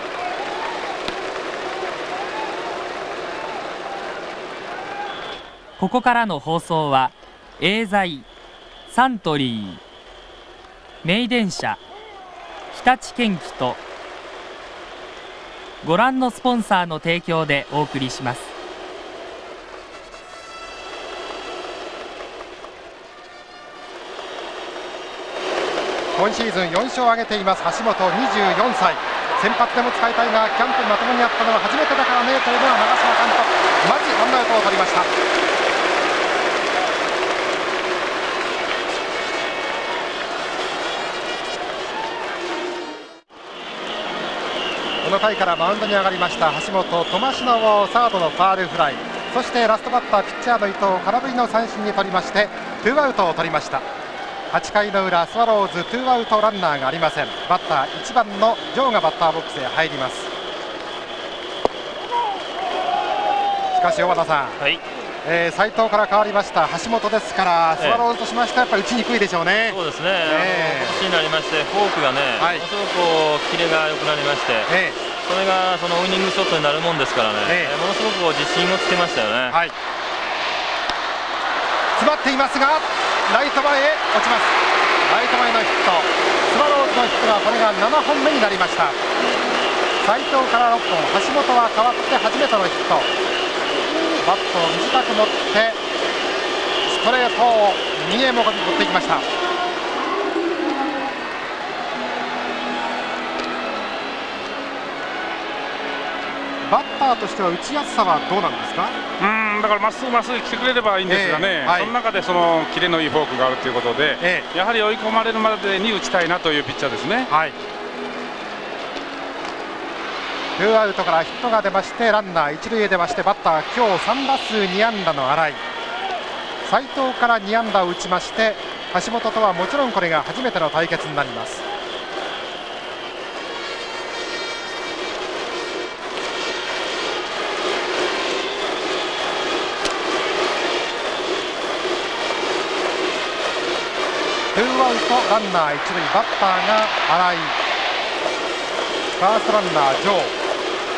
ここからの放送はエーザイ、サントリー、名電車、日立建機とご覧のスポンサーの提供でお送りします。 今シーズンよんしょうを挙げています橋本にじゅうよんさい。先発でも使いたいがキャンプにまともにやったのは初めてだからねというのは長嶋監督、まずワンアウトを取りました。この回からマウンドに上がりました橋本、トマシノをサードのファールフライ、そしてラストバッターピッチャーの伊藤を空振りの三振に取りましてツーアウトを取りました。はちかいの裏、スワローズツーアウトランナーがありません。バッターいちばんのジョーがバッターボックスへ入ります。しかし小畑さん、はい、えー、斉藤から変わりました橋本ですからスワローズとしましてはやっぱり打ちにくいでしょうね。 そうですね、えー、今年になりましてフォークがね、はい、ものすごくこうキレが良くなりまして、えー、それがそのウイニングショットになるもんですからね、えー、ものすごくこう自信をつけましたよね。はい、 詰まっていますがライト前へ落ちます。ライト前のヒット、スワローズのヒットがこれがななほんめになりました。斉藤からろっぽん、橋本は代わって初めてのヒット。バットを短く持ってストレートを右へも持っていきました。バッターとしては打ちやすさはどうなんですか。 うんだからまっすぐまっすぐ来てくれればいいんですがね、えーはい、その中でそのキレのいいフォークがあるということで、えー、やはり追い込まれるまでに打ちたいなというピッチャーですね。はい、ツーアウトからヒットが出ましてランナー一塁へ出ましてバッター今日さんだすうにあんだの新井、斉藤からにあんだを打ちまして橋本とはもちろんこれが初めての対決になります。ツーアウトランナー一塁、バッターが新井、ファーストランナージョー、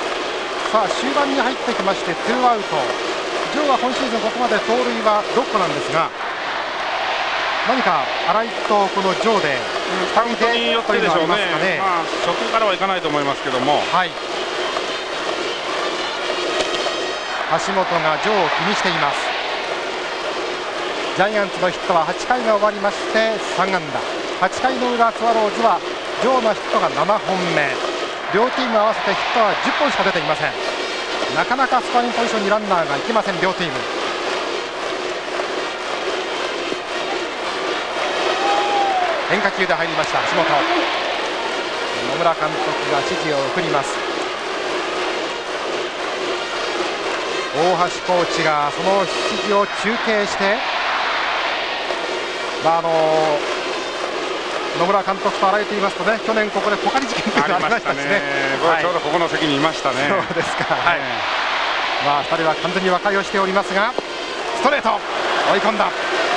さあ終盤に入ってきましてツーアウト。ジョーは今シーズンここまで盗塁はろっこなんですが、何か新井とこのジョーでカウントによってでしょうね。まあ初球からはいかないと思いますけども、 はい、橋本がジョーを気にしています。ジャイアンツのヒットははちかいが終わりましてさん安打。はちかいの裏スワローズはジョーのヒットがななほんめ、両チーム合わせてヒットはじゅっぽんしか出ていません。なかなかスコアリングポジションにランナーがいきません両チーム。変化球で入りました橋本。野村監督が指示を送ります。大橋コーチがその指示を中継して、まあ、あの野村監督と新井と言いますとね、去年ここでポカリ事件がありましたしね。 僕はちょうどここの席にいましたね。 そうですか、はい、まあふたりは完全に和解をしておりますが、ストレート追い込んだ。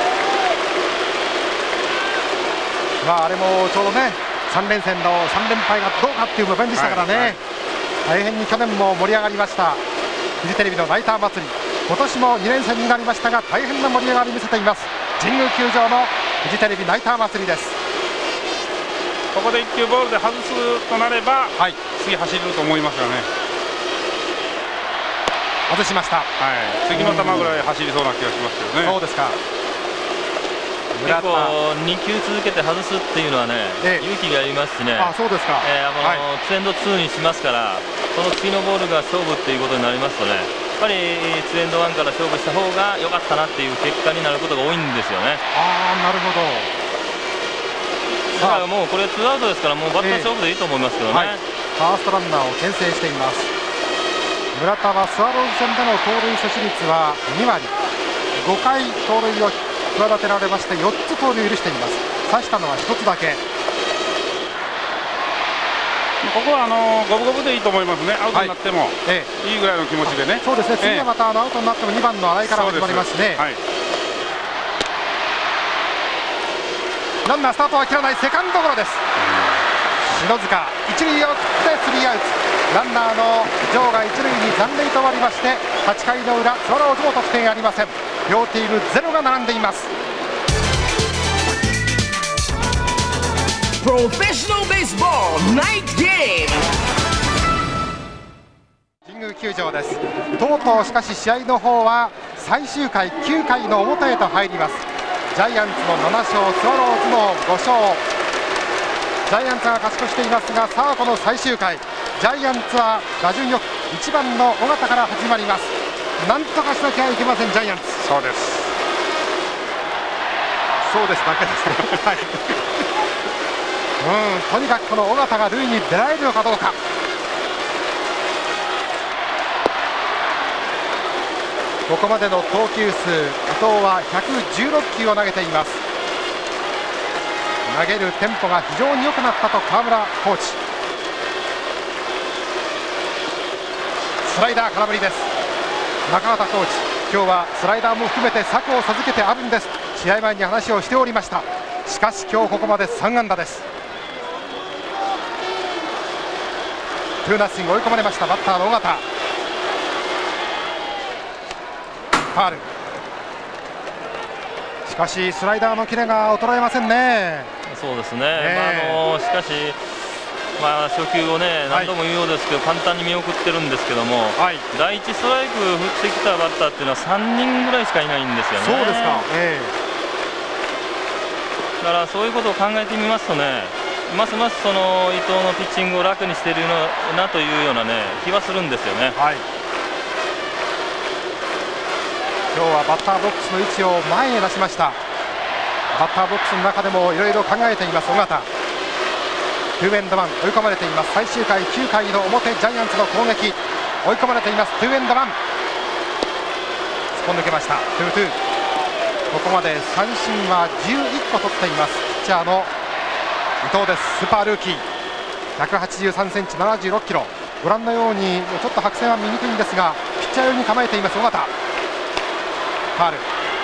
まああれもちょうどねさん連戦のさん連敗がどうかっていう場面でしたからね、はいはい、大変に去年も盛り上がりましたフジテレビのナイター祭り。今年もに連戦になりましたが大変な盛り上がり見せています神宮球場のフジテレビナイター祭りです。 ここでいっ球ボールで外すとなれば、はい、次走ると思いますよね。 外しました、 はい、次の球ぐらい走りそうな気がしますよね。 そうですか。 結構に球続けて外すっていうのはね、ええ、勇気がいりますしね。 あ、そうですか。 えー、あの、はい、ツーエンドツーにしますから、その次のボールが勝負っていうことになりますとね、やっぱりツーエンドワンから勝負した方が良かったなっていう結果になることが多いんですよね。 ああ、なるほど。 だからもうこれツーアウトですから、もうバッター勝負でいいと思いますけどね、 えーはい、ファーストランナーを牽制しています。村田はスワローズ戦での盗塁阻止率はにわり、ごかい盗塁を企てられましてよっつ盗塁許しています。刺したのはひとつだけ。 ここはあの五分五分でいいと思いますね。アウトになっても、はい、ええ、いいぐらいの気持ちでね。 そうですね、次はまたあのアウトになってもにばんの新井から始まりますね。はい、ランナースタートは切らない、セカンドゴロです。篠塚一塁を送ってスリーアウト。ランナーのジョーが一塁に残塁と終わりまして、はちかいの裏スワローズも得点ありません。両チームゼロが並んでいます。 プロフェッショナルベースボールナイトゲーム。 神宮球場です。とうとうしかし試合の方は最終回きゅうかいの表へと入ります。ジャイアンツのなな勝、スワローズのご勝。ジャイアンツが勝ち越していますが、さあこの最終回ジャイアンツは打順よくいちばんの尾形から始まります。なんとかしなきゃいけませんジャイアンツ。 そうです、 そうですだけですねはい、うん、とにかくこの尾形が塁に出られるのかどうか。ここまでの投球数、伊藤はひゃくじゅうろっきゅうを投げています。投げるテンポが非常に良くなったと川村コーチ。スライダー空振りです。中畑コーチ、今日はスライダーも含めて策を授けてあるんです、試合前に話をしておりました。しかし今日ここまでさん安打です。ツーナッシング追い込まれましたバッターの尾形。ファウル。しかしスライダーのキレが衰えませんね。 そうですね、えーまあ、あのしかし、まあ、初球をね何度も言うようですけど、はい、簡単に見送ってるんですけども、はい、だいいちストライク振ってきたバッターっていうのはさんにんぐらいしかいないんですよね。 そうですか、えー、だからそういうことを考えてみますとね、ますますその伊藤のピッチングを楽にしているなというようなね気はするんですよね。はい、 今日はバッターボックスの位置を前へ出しました。バッターボックスの中でもいろいろ考えています尾形。ツーエンドワン追い込まれています。最終回きゅうかいの表、ジャイアンツの攻撃追い込まれています。ツーエンドワン突っ抜けました。ツーツー。ここまで三振はじゅういっこ取っていますピッチャーの伊藤です。スーパールーキーひゃくはちじゅうさんセンチななじゅうろっキロ。ご覧のようにちょっと白線は見にくいんですがピッチャー寄りに構えています尾形。ファウル。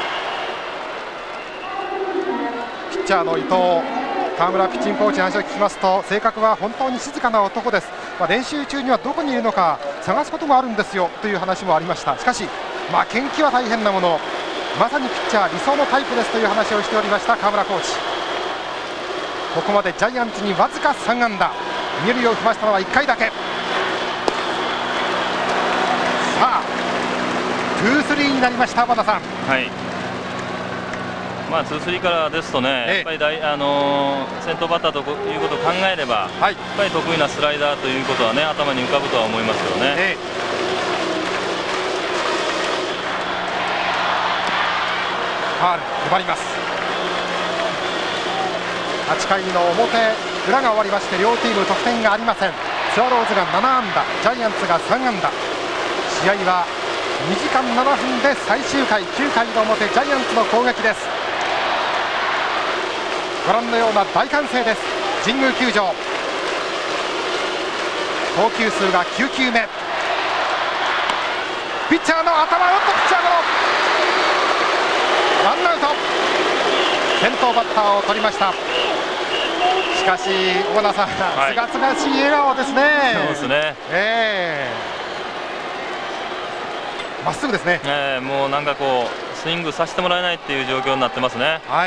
ピッチャーの伊藤、川村ピッチングコーチに話を聞きますと、性格は本当に静かな男です。 まあ、練習中にはどこにいるのか探すこともあるんですよという話もありました。しかし、まあ、研究は大変なもの、まさにピッチャー理想のタイプですという話をしておりました川村コーチ。ここまでジャイアンツにわずかさん安打、二塁を踏ましたのはいっかいだけ。さあツースリーになりました。和田さん、 はい、まあツースリーからですとね、ええ、やっぱり大、あのー、先頭バッターということを考えれば、はい、やっぱり得意なスライダーということはね頭に浮かぶとは思いますよね。ええ、 ファウル粘ります。はちかいの表裏が終わりまして両チーム得点がありません。スワローズがなな安打、ジャイアンツがさん安打。試合はにじかんななふんで最終回、きゅうかいの表ジャイアンツの攻撃です。ご覧のような大歓声です。神宮球場、投球数がきゅう球目。ピッチャーの頭を打ったピッチャーゴロ、ワンアウト。先頭バッターを取りました。しかし小田さん、すがすがしい笑顔ですね。 そうですね、 えー、まっすぐですね、 えー、もうなんかこうスイングさせてもらえないっていう状況になってますね。 はい、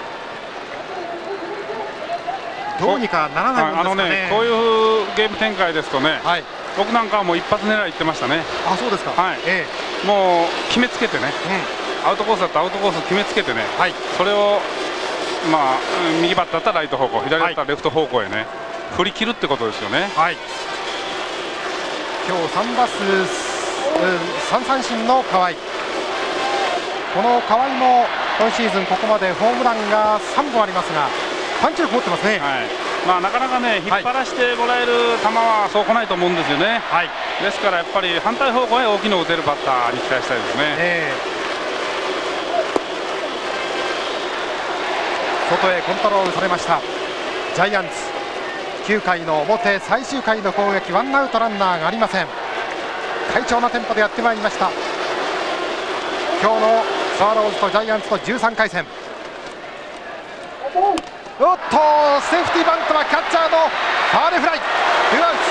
どうにかならないもんですかね。あのね、 こういうゲーム展開ですとね、はい、僕なんかはもう一発狙いいってましたね。 あ、そうですか。 はい、えー、もう決めつけてね、うん、アウトコースだったらアウトコース決めつけてね、はい、それをまあ右バッターだったらライト方向、左だったらレフト方向へね、振り切るってことですよね。 はい、今日さん打数さん三振の河合。この河合も今シーズンここまでホームランがさんぼんありますが、パンチ力持ってますね。はい、 まあなかなかね引っ張らせてもらえる球はそう来ないと思うんですよね。はい、ですからやっぱり反対方向へ大きいのを打てるバッターに期待したいですね。えー外へコントロールされましたジャイアンツ。きゅうかいの表最終回の攻撃、ワンアウトランナーがありません。快調なテンポでやってまいりました。今日のスワローズとジャイアンツのじゅうさんかい戦。おっとセーフティーバントはキャッチャーのファウルフライ、ツーアウ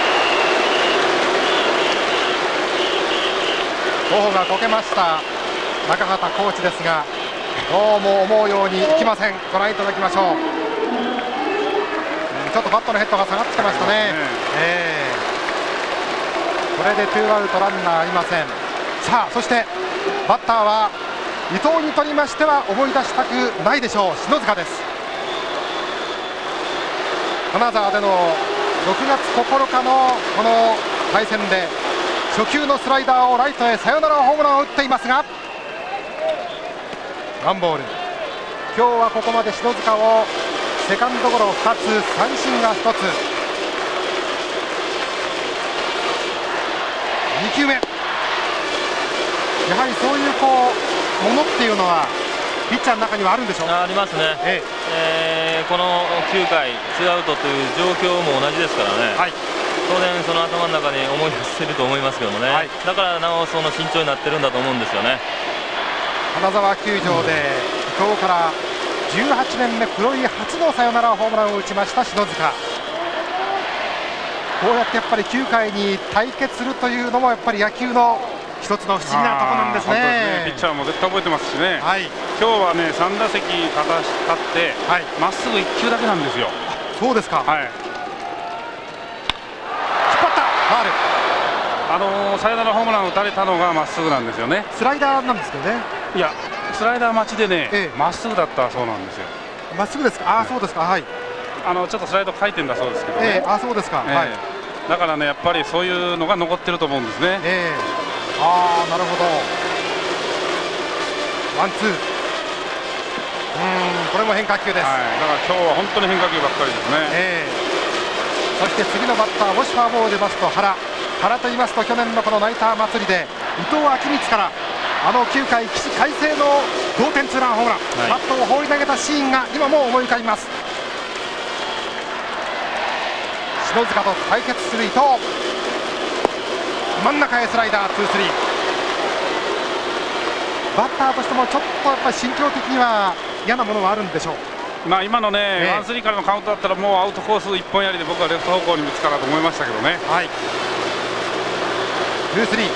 ト。候補がこけました中畑コーチですが、どうも思うようにいきません。ご覧いただきましょう。うん、ちょっとバットのヘッドが下がってきましたね。えー、これでツーアウトランナーありません。さあそしてバッターは伊藤にとりましては思い出したくないでしょう、篠塚です。金沢でのろくがつここのかのこの対戦で初球のスライダーをライトへサヨナラホームランを打っていますが、ワンボール。今日はここまで篠塚をセカンドゴロふたつ、三振がひとつ。に球目、やはりそういうこうものっていうのはピッチャーの中にはあるんでしょう。 ありますね。えええー、このきゅうかいツーアウトという状況も同じですからね、はい、当然その頭の中に思い出してると思いますけどもね、はい、だからなおその慎重になってるんだと思うんですよね。 金沢球場で今日からじゅうはちねんめプロ入り初のサヨナラホームランを打ちました篠塚。こうやってやっぱりきゅうかいに対決するというのもやっぱり野球の一つの不思議なところなんですね。 ね、ピッチャーも絶対覚えてますしね、はい、今日はねさん打席立た立ってま、はい、っすぐいっ球だけなんですよ。 そうですか。はい、引っ張ったファウル。 あのー、サヨナラホームランを打たれたのがまっすぐなんですよね。 スライダーなんですけどね。 いやスライダー待ちでねま、ええ、っすぐだったそうなんですよ。 まっすぐですか。ああ、そうですか。はい、 あのちょっとスライド回転だそうですけどね。 ええ、あ、そうですか。ええ、はい、 だからねやっぱりそういうのが残ってると思うんですね。ええ、 ああ、なるほど。ワンツー、うん、これも変化球です。はい、 だから今日は本当に変化球ばっかりですね。ええ、そして次のバッターもしフォアボールで出ますと原原と言いますと去年のこのナイター祭りで伊藤昭光からあのきゅうかい起死回生の同点ツーランホームラン、はい、バットを放り投げたシーンが今も思い浮かびます。篠塚と対決する伊藤、真ん中へスライダーツースリー。バッターとしてもちょっとやっぱり心境的には嫌なものはあるんでしょう。 まあ今のね、 えー、 ワンスリーからのカウントだったらもうアウトコース一本やりで僕はレフト方向に打つかなと思いましたけどね。 はい、ツースリー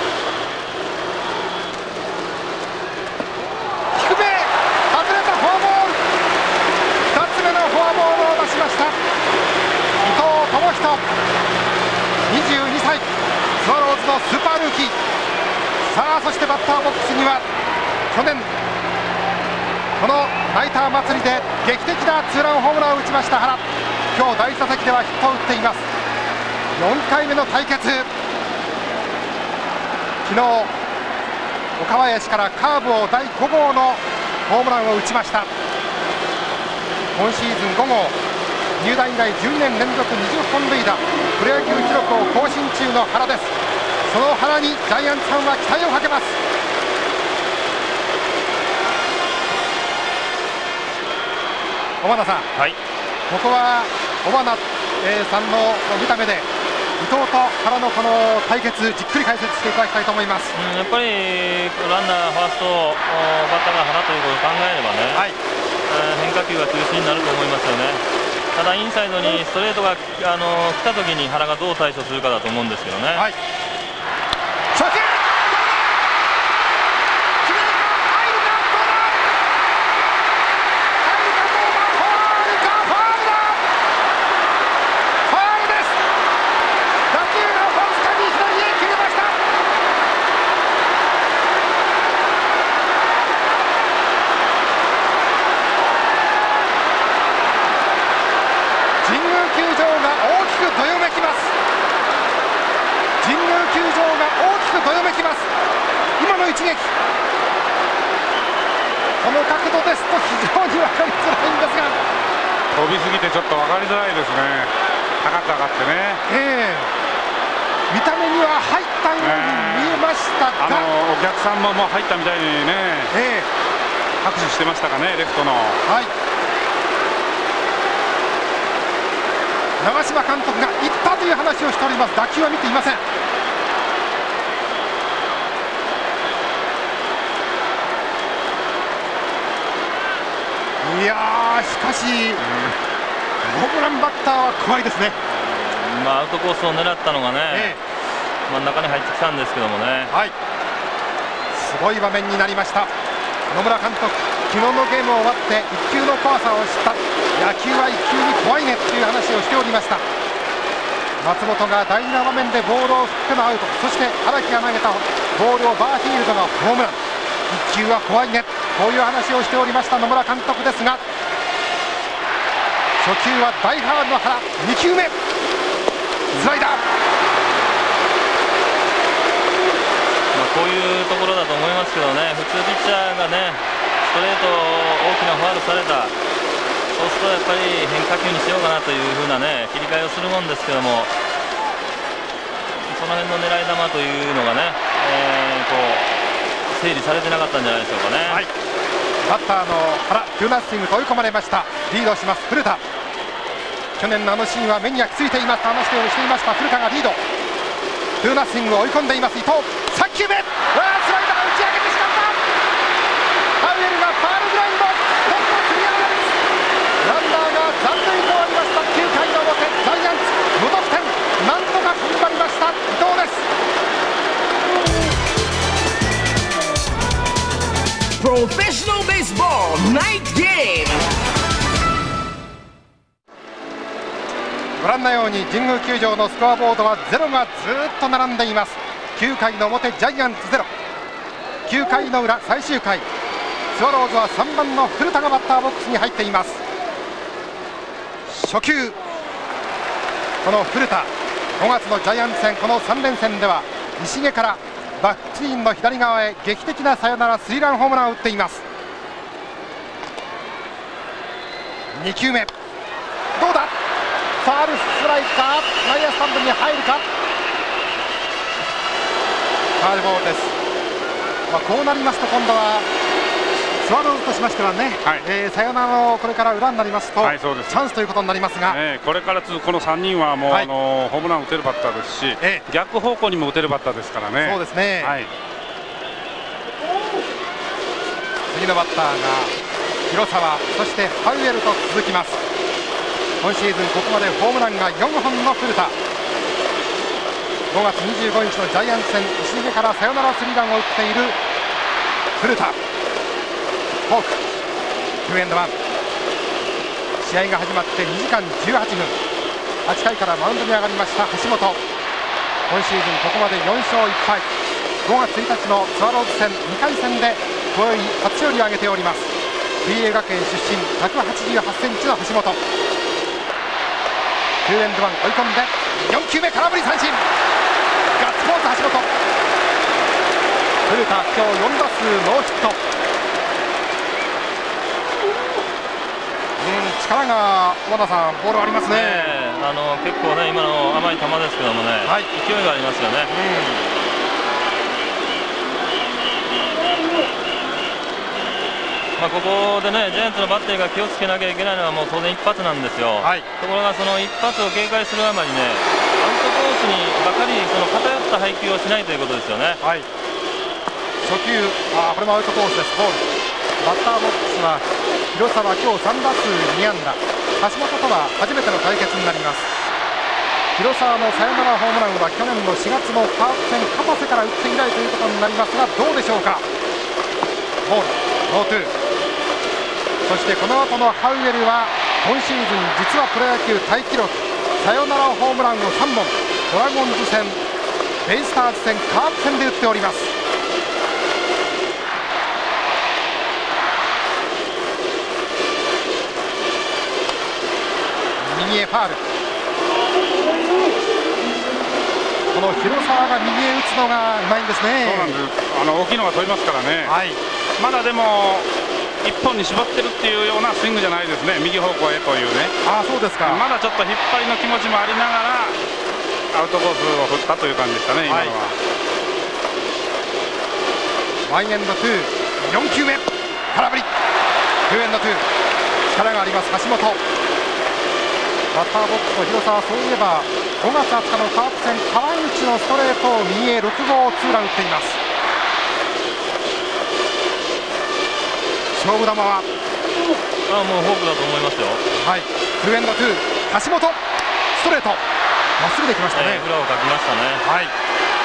低め外れたフォアボール、ふたつめのフォアボールを出しました伊藤智仁、にじゅうにさい、スワローズのスーパールーキー。さあそしてバッターボックスには去年このナイター祭りで劇的なツーランホームランを打ちました原、今日第一打席ではヒットを打っています。よんかいめの対決、昨日岡林からカーブをだいご号のホームランを打ちました。今シーズンご号、入団以来じゅうにねん連続にじゅっぽん塁打、プロ野球記録を更新中の原です。その原にジャイアンツファンは期待をかけます。小花さん、 はい、 ここは小花、えー、さんの見た目で伊藤と原のこの対決じっくり解説していただきたいと思います。 うん、やっぱりランナーファーストバッターが原ということを考えればね、はい、えー、変化球が中心になると思いますよね。ただインサイドにストレートがあの来た時に原がどう対処するかだと思うんですけどね。はい、 初球この角度ですと非常に分かりづらいんですが、 飛びすぎてちょっと分かりづらいですね。高く上がってね、 えー、見た目には入ったように見えましたが、 あのお客さんももう入ったみたいにね、えー、拍手してましたかね、レフトの。はい、 長嶋監督が行ったという話をしております。打球は見ていません。いやー、しかし、うん、ホームランバッターは怖いですね。 まあ、アウトコースを狙ったのがね、ええ、真ん中に入ってきたんですけどもね、 はい、すごい場面になりました。野村監督、昨日のゲーム終わっていっきゅうの怖さを知った、野球はいっきゅうに怖いねという話をしておりました。松本が大事な場面でボールを振ってのアウト、そして荒木が投げたボールをバーフィールドがホームラン、いっきゅうは怖いね、こういう話をしておりました野村監督ですが、初球はダイハードの原、にきゅうめスライダー、まあ、こういうところだと思いますけどね、普通ピッチャーがねストレート大きなファウルされた、そうするとやっぱり変化球にしようかなというふうなね切り替えをするもんですけども、その辺の狙い球というのがね、えー、こう整理されてなかったんじゃないでしょうかね。 はい、バッターの原、ツーナッシングと追い込まれました。リードします古田。去年のあのシーンは目に焼き付いていますと話していました古田がリード。ツーナッシングを追い込んでいます伊藤。さん球目、わあスライダー打ち上げてしまった。ハウエルがファールグラウンド、ヘッドクリアです。ランナーが残塁とありました。きゅうかいの表、ジャイアンツ無得点、なんとか踏ん張りました伊藤です。 Professional Baseball Night Game。 ご覧のように神宮球場のスコアボードはゼロがずっと並んでいます。きゅうかいの表ジャイアンツゼロ、きゅうかいの裏最終回、スワローズはさんばんの古田がバッターボックスに入っています。初球、この古田、ごがつのジャイアンツ戦このさん連戦では石毛からバックスクリーンの左側へ劇的なサヨナラスリーランホームランを打っています。に球目どうだ、ファールストライクか、内野スタンドに入るか、ファールボールです。まあ、こうなりますと今度はスワローズとしましてはね、はい、えー、サヨナラのこれから裏になりますと、はい、そうです、チャンスということになりますが、 えー、これから続くこのさんにんはもう、はい、あのー、ホームラン打てるバッターですし、えー、逆方向にも打てるバッターですからね。 そうですね、はい、次のバッターが広沢、そしてハウエルと続きます。今シーズンここまでホームランがよんほんの古田。ごがつにじゅうごにちのジャイアンツ戦、石毛からサヨナラスリーランを打っている古田。フォークツーエンドワン。試合が始まってにじかんじゅうはちふん、はちかいからマウンドに上がりました橋本。今シーズンここまでよんしょういっぱい。ごがつついたちのスワローズ戦にかい戦で今宵初勝利を挙げております。 ビーエー 学園出身、ひゃくはちじゅうはちセンチの橋本。ツーエンドワン追い込んでよんきゅうめ、空振り三振。ガッツポーズ橋本。古田今日よんだすうノーヒット。うん力が小田さん、ボールありますね。 ねあの結構ね今の甘い球ですけどもね、はい、勢いがありますよね。うんまあここでねジャイアンツのバッテリーが気をつけなきゃいけないのはもう当然一発なんですよ、はい、ところがその一発を警戒するあまりねアウトコースにばかりその偏った配球をしないということですよね。 はい、初球、あこれもアウトコースです。ボール。バッターボックスは広沢、今日さんだすうにあんだ。橋本とは初めての対決になります。広沢のサヨナラホームランは去年のしがつのカープ戦片瀬から打って以来ということになりますが、どうでしょうか。ボールノーツー。そしてこの後のハウエルは今シーズン実はプロ野球タイ記録サヨナラホームランをさんぼん、ドラゴンズ戦、ベイスターズ戦、カープ戦で打っております。右へファウル。この広沢が右へ打つのがうまいんですね。 そうなんです。あの大きいのが飛びますからね、はい、まだでもいっぽんに絞ってるっていうようなスイングじゃないですね、右方向へというね。 ああそうですか。 まだちょっと引っ張りの気持ちもありながらアウトコースを振ったという感じでしたね、今のは。 ワンエンドツー、よんきゅうめ空振り。ツーエンドツー、力があります橋本。バッターボックスの広沢、そういえばごがつはつかのカープ戦、川口のストレートを右へろくごうツーラン打っています。勝負球はあもうフォークだと思いますよ。 はい、ツーエンドツー、橋本ストレートまっすぐできましたね。 えー、裏をかきましたね。 はい、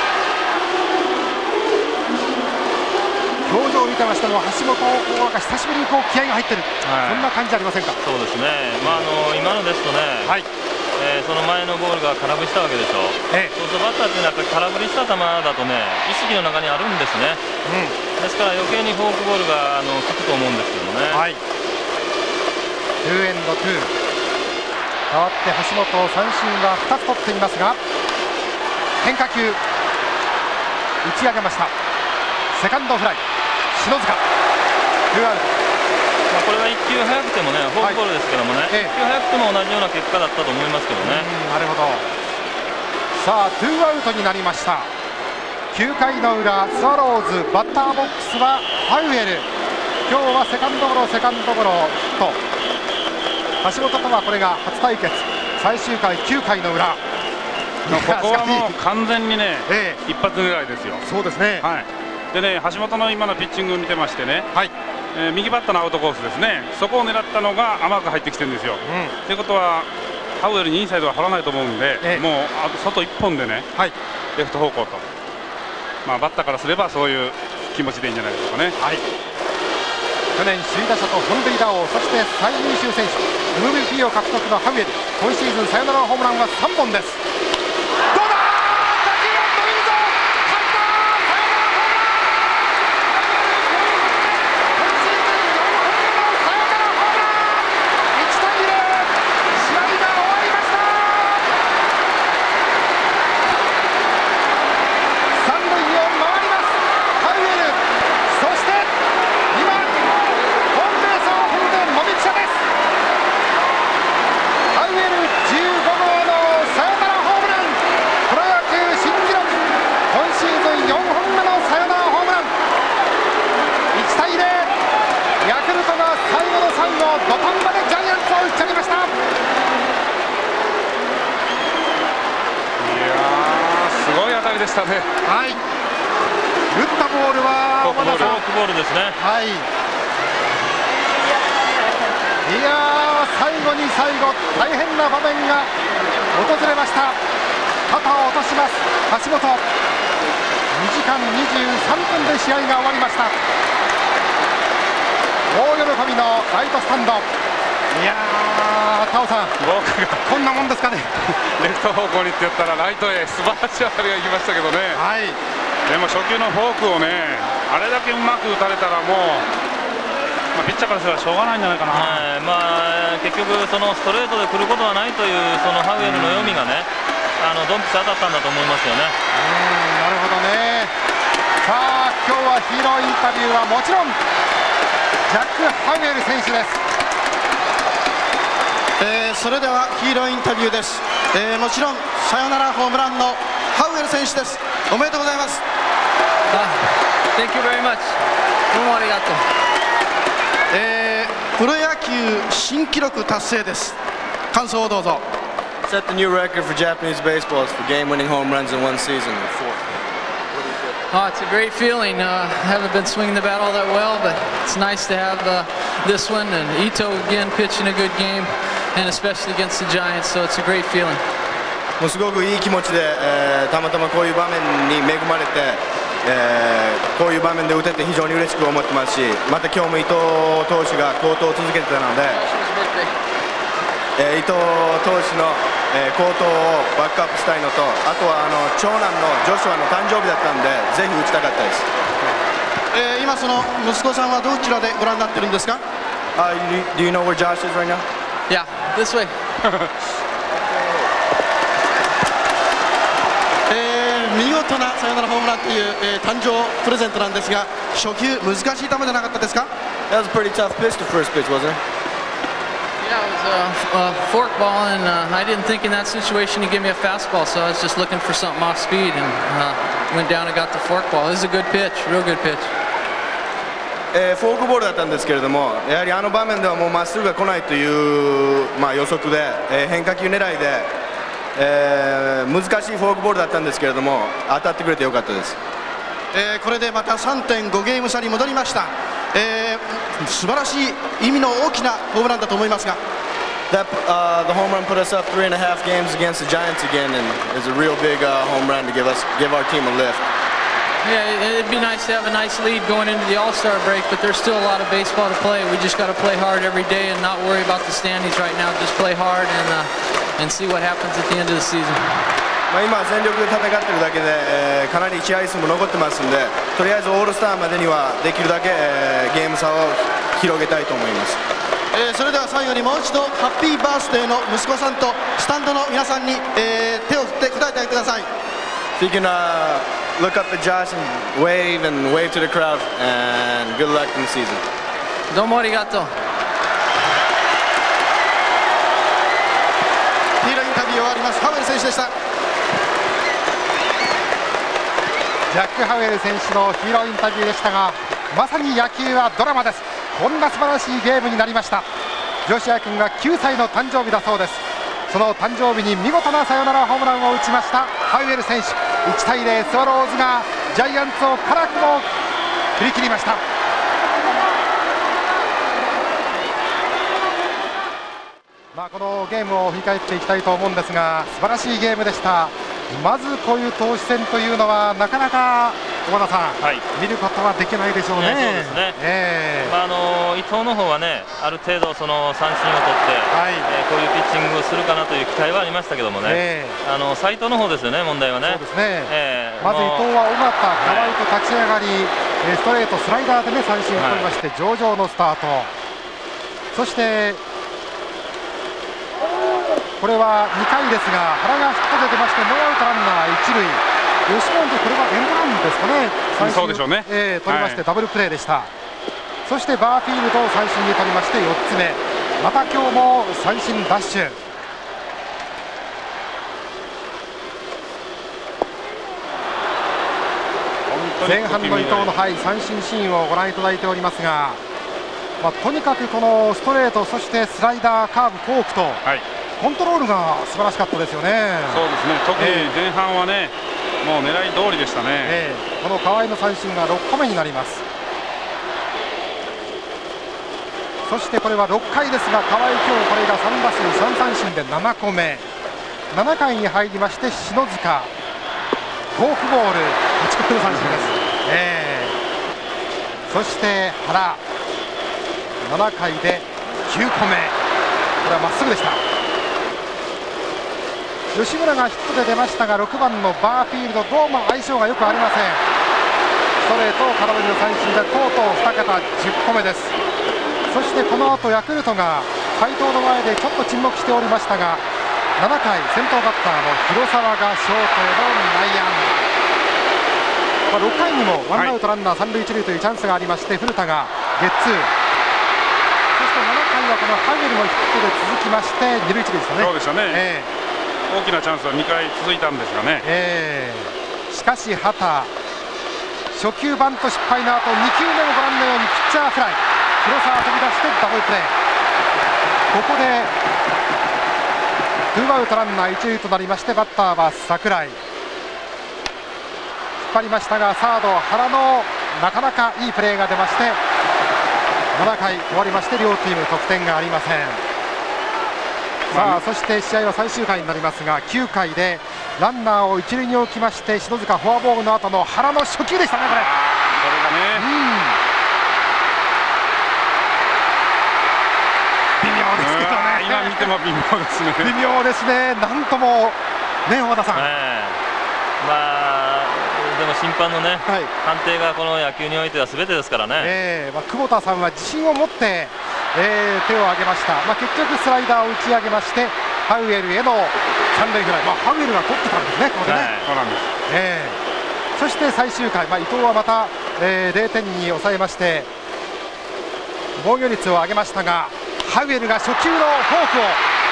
表情を見てましても橋本なんか久しぶりにこう気合が入ってる、はい、そんな感じありませんか。 そうですね、まあ、あの今のですとね、はい、えー、その前のボールが空振りしたわけでしょ、ええ、そうするとバッターっていうのはやっぱり空振りした球だとね意識の中にあるんですね、うん、ですから余計にフォークボールがあの効くと思うんですけどね。はい、 ツーエンドツー、代わって橋本三振はふたつ取っていますが変化球打ち上げました。セカンドフライ、篠塚、ツーアウト。 まあこれはいっきゅう速くてもねフォークボールですけどもね、はい、いっきゅう速くても同じような結果だったと思いますけどね。 なるほど。さあツーアウトになりました。きゅうかいの裏、スワローズバッターボックスはハウエル。今日はセカンドゴロセカンドゴロヒット。橋本とはこれが初対決、最終回きゅうかいの裏。 ここはもう完全にね、ええ、一発狙いですよ。 そうですね、 はい、でね橋本の今のピッチングを見てましてね、はい、えー、右バッターのアウトコースですね、そこを狙ったのが甘く入ってきてるんですよ。と、うん、いうことはハウエルにインサイドは張らないと思うんで、ええ、もうあと外いっぽんでね、はい、レフト方向と、まあ、バッターからすればそういう気持ちでいいんじゃないでしょうかね。はい、 去年首位打者と本塁打王、そして最優秀選手 エムブイピー を獲得のハウエル、今シーズンサヨナラホームランはさんぼんです。どうだ、打球は伸びるぞ、入った、サヨナラホームラン、今シーズンよんほんめのサヨナラホームラン、いちたいゼロ、試合が終わりました。三塁を回りますハウエル、そして今ホームベースを踏んでもみくちゃです。ハウエルじゅうごごうのサヨナラホームラン、プロ野球新記録、今シーズンよんほんめのサヨナラホームラン、いちたいゼロ、ヤクルトが最後の最後土壇場でジャイアンツを打ち上げました。いやーすごい当たりでしたね。 はい、打ったボールはフォークボールですね。 はい、 最後に最後大変な場面が訪れました。肩を落とします橋本。にじかんにじゅうさんぷんで試合が終わりました。大喜びのライトスタンド。いやー、タオさん、 僕がこんなもんですかね。 レフト方向にって言ったらライトへ素晴らしい当たりが行きましたけどね、 はい、 でも初球のフォークをね、あれだけうまく打たれたらもう、まあ、ピッチャーからすればしょうがないんじゃないかな、 はい、まあ、結局、そのストレートで来ることはないというそのハウエルの読みがね、あのドンピシャ当たったんだと思いますよね。 うん、なるほどね。さあ、今日はヒーローインタビューはもちろんジャック・ハウエル選手です。 えー、それではヒーローインタビューです、えー、もちろんサヨナラホームランのハウエル選手です。おめでとうございます。 Thank you very much。どうもありがとう。 えー、プロ野球新記録達成です。感想をどうぞ。 Set the new record for Japanese baseballs for game-winning home runs in one season. Oh, it's a great feeling. Uh, I haven't been swinging the bat all that well, but it's nice to have uh, this one. And Ito again pitching a good game, and especially against the Giants. So it's a great feeling. もうすごくいい気持ちで、えー、たまたまこういう場面に恵まれて、えー、こういう場面で打てて非常に嬉しく思ってますし、また今日も伊藤投手が好投を続けてたので、えー、伊藤投手の、えー、好投をバックアップしたいのと、あとはあの長男のジョシュアの誕生日だったんで、ぜひ打ちたかったです。 えー、今その息子さんはどちらでご覧になってるんですか？ Uh, do you know where Josh is right now? Yeah, this way. えー、見事なサヨナラホームランという、えー、誕生プレゼントなんですが、初球難しい球じゃなかったですか？ That was a pretty tough pitch, the first pitch, wasn't it? Yeah, it was a, a fork ball, and uh, I didn't think in that situation he'd give me a fastball, so I was just looking for something off speed, and uh, went down and got the fork ball. It was a good pitch, real good pitch. えー、フォークボールだったんですけれども、やはりあの場面ではもうまっすぐが来ないという、まあ、予測で、えー、変化球狙いで、えー、難しいフォークボールだったんですけれども、当たってくれてよかったです。 えー、これでまた さんてんご ゲーム差に戻りました。えー、素晴らしい意味の大きなホームランだと思いますが、 That, uh, the home run put us up three and a half games against the Giants again, and is a real big uh, home run to give us give our team a lift. Yeah, it'd be nice to have a nice lead going into the All-Star break, but there's still a lot of baseball to play. We just got to play hard every day and not worry about the standings right now. Just play hard and uh, and see what happens at the end of the season. まあ今全力で戦ってるだけで、えー、かなり試合数も残ってますんで、とりあえずオールスターまでにはできるだけ、えー、ゲーム差を広げたいと思います。 えー、それでは最後にもう一度ハッピーバースデーの息子さんとスタンドの皆さんに、えー、手を振って答えてあげてください。 If you can uh, look up at Josh and wave and wave to the crowd, and good luck in the season. どうもありがとう。 ヒーローインタビュー終わります。ハウエル選手でした。 ジャック・ハウエル選手のヒーローインタビューでしたが、まさに野球はドラマです。こんな素晴らしいゲームになりました。ジョシュア君がきゅうさいの誕生日だそうです。その誕生日に見事なサヨナラホームランを打ちましたハウエル選手。いちたいゼロ、スワローズがジャイアンツを辛くも振り切りました。まあこのゲームを振り返っていきたいと思うんですが、素晴らしいゲームでした。まずこういう投手戦というのはなかなか小花さん、はい、見ることはできないでしょうね。 ね、そうですね、 えーまあ、あの伊藤の方はね、ある程度その三振を取って、はいえー、こういうピッチングをするかなという期待はありましたけどもね、えー、あの斉藤の方ですよね、問題はね。そうですね、えー、 まず伊藤は尾形、河合と立ち上がり、はい、ストレート、スライダーで、ね、三振を取りまして、はい、上々のスタート。そしてこれはにかいですが、原がヒットで出まして、ノーアウトランナー一塁、吉本、これはエンドランですかね、 三振そうでしょうね、 えー、取りまして、ダブルプレーでした、はい、そしてバーフィールドを三振に取りまして、よっつめ、また今日も三振ダッシュ。前半の伊藤の、はい、三振シーンをご覧いただいておりますが、まあ、とにかくこのストレート、そしてスライダー、カーブ、フォークと。はいコントロールが素晴らしかったですよね。 そうですね、特に前半はね、えー、もう狙い通りでしたね、 えー、この河合の三振がろっこめになります。 そしてこれはろっかいですが、河合、今日これがさん打数さん三振でななこめ、ななかいに入りまして篠塚、フォークボール、はちこめの三振です、えー、そして原、ななかいできゅうこめ、これはまっすぐでした。吉村がヒットで出ましたが、ろくばんのバーフィールド、どうも相性がよくありません。ストレートを空振りの三振でとうとうにけたじゅっこめです。そしてこの後ヤクルトが斉藤の前でちょっと沈黙しておりましたが、ななかい先頭バッターの広沢がショートへの内野安打、まあ、ろっかいにもワンアウトランナー三塁一塁というチャンスがありまして、古田がゲッツー、そしてななかいはこのハゲルのヒットで続きまして二塁一塁ですよね。 そうでしたね、えー、大きなチャンスはにかい続いたんですがね、 えー、しかし畑、初球バント失敗の後にきゅうめもご覧のようにピッチャーフライ、広沢飛び出してダブルプレー、ここでツーアウトランナー一塁となりまして、バッターは櫻井、引っ張りましたがサード原のなかなかいいプレーが出まして、ななかい終わりまして両チーム得点がありません。さあそして試合は最終回になりますが、きゅうかいでランナーを一塁に置きまして、篠塚フォアボールの後の原の初球でしたね、これ。 これがね、うん微妙ですけどね、 今見ても微妙ですね。 微妙ですね、なんともね、大和田さん、 えー、まあでも審判のね、はい、判定がこの野球においては全てですからね、 えーまあ、久保田さんは自信を持って、えー、手を挙げました。まあ、結局スライダーを打ち上げまして、ハウエルへの三塁フライ、まあ、ハウエルが取ってたんですね、ここでね、はい、そうなんです、えー、そして最終回、まあ、伊藤はまた、えー、ゼロてんに抑えまして防御率を上げましたが、ハウエルが初球のフォークを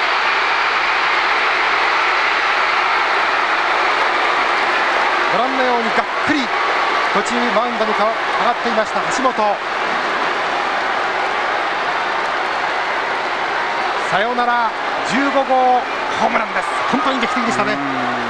ご覧のようにがっくり途中マウンドに上がっていました橋本、サヨナラじゅうごごうホームランです。本当に劇的でしたね。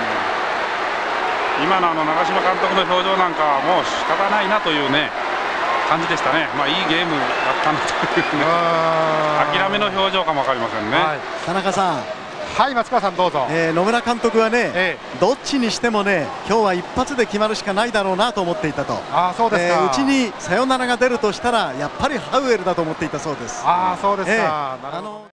今のあの長嶋監督の表情なんかはもう仕方ないなというね感じでしたね。まあいいゲームだったんだというね、諦めの表情かも分かりませんね、はい、 田中さん、 はい、松川さんどうぞ。 えー、野村監督はね、 ええ、どっちにしてもね今日は一発で決まるしかないだろうなと思っていたと。 あ、そうですか。 うちにサヨナラが出るとしたらやっぱりハウエルだと思っていたそうです。 あ、そうですか、 ええ、 なるほど。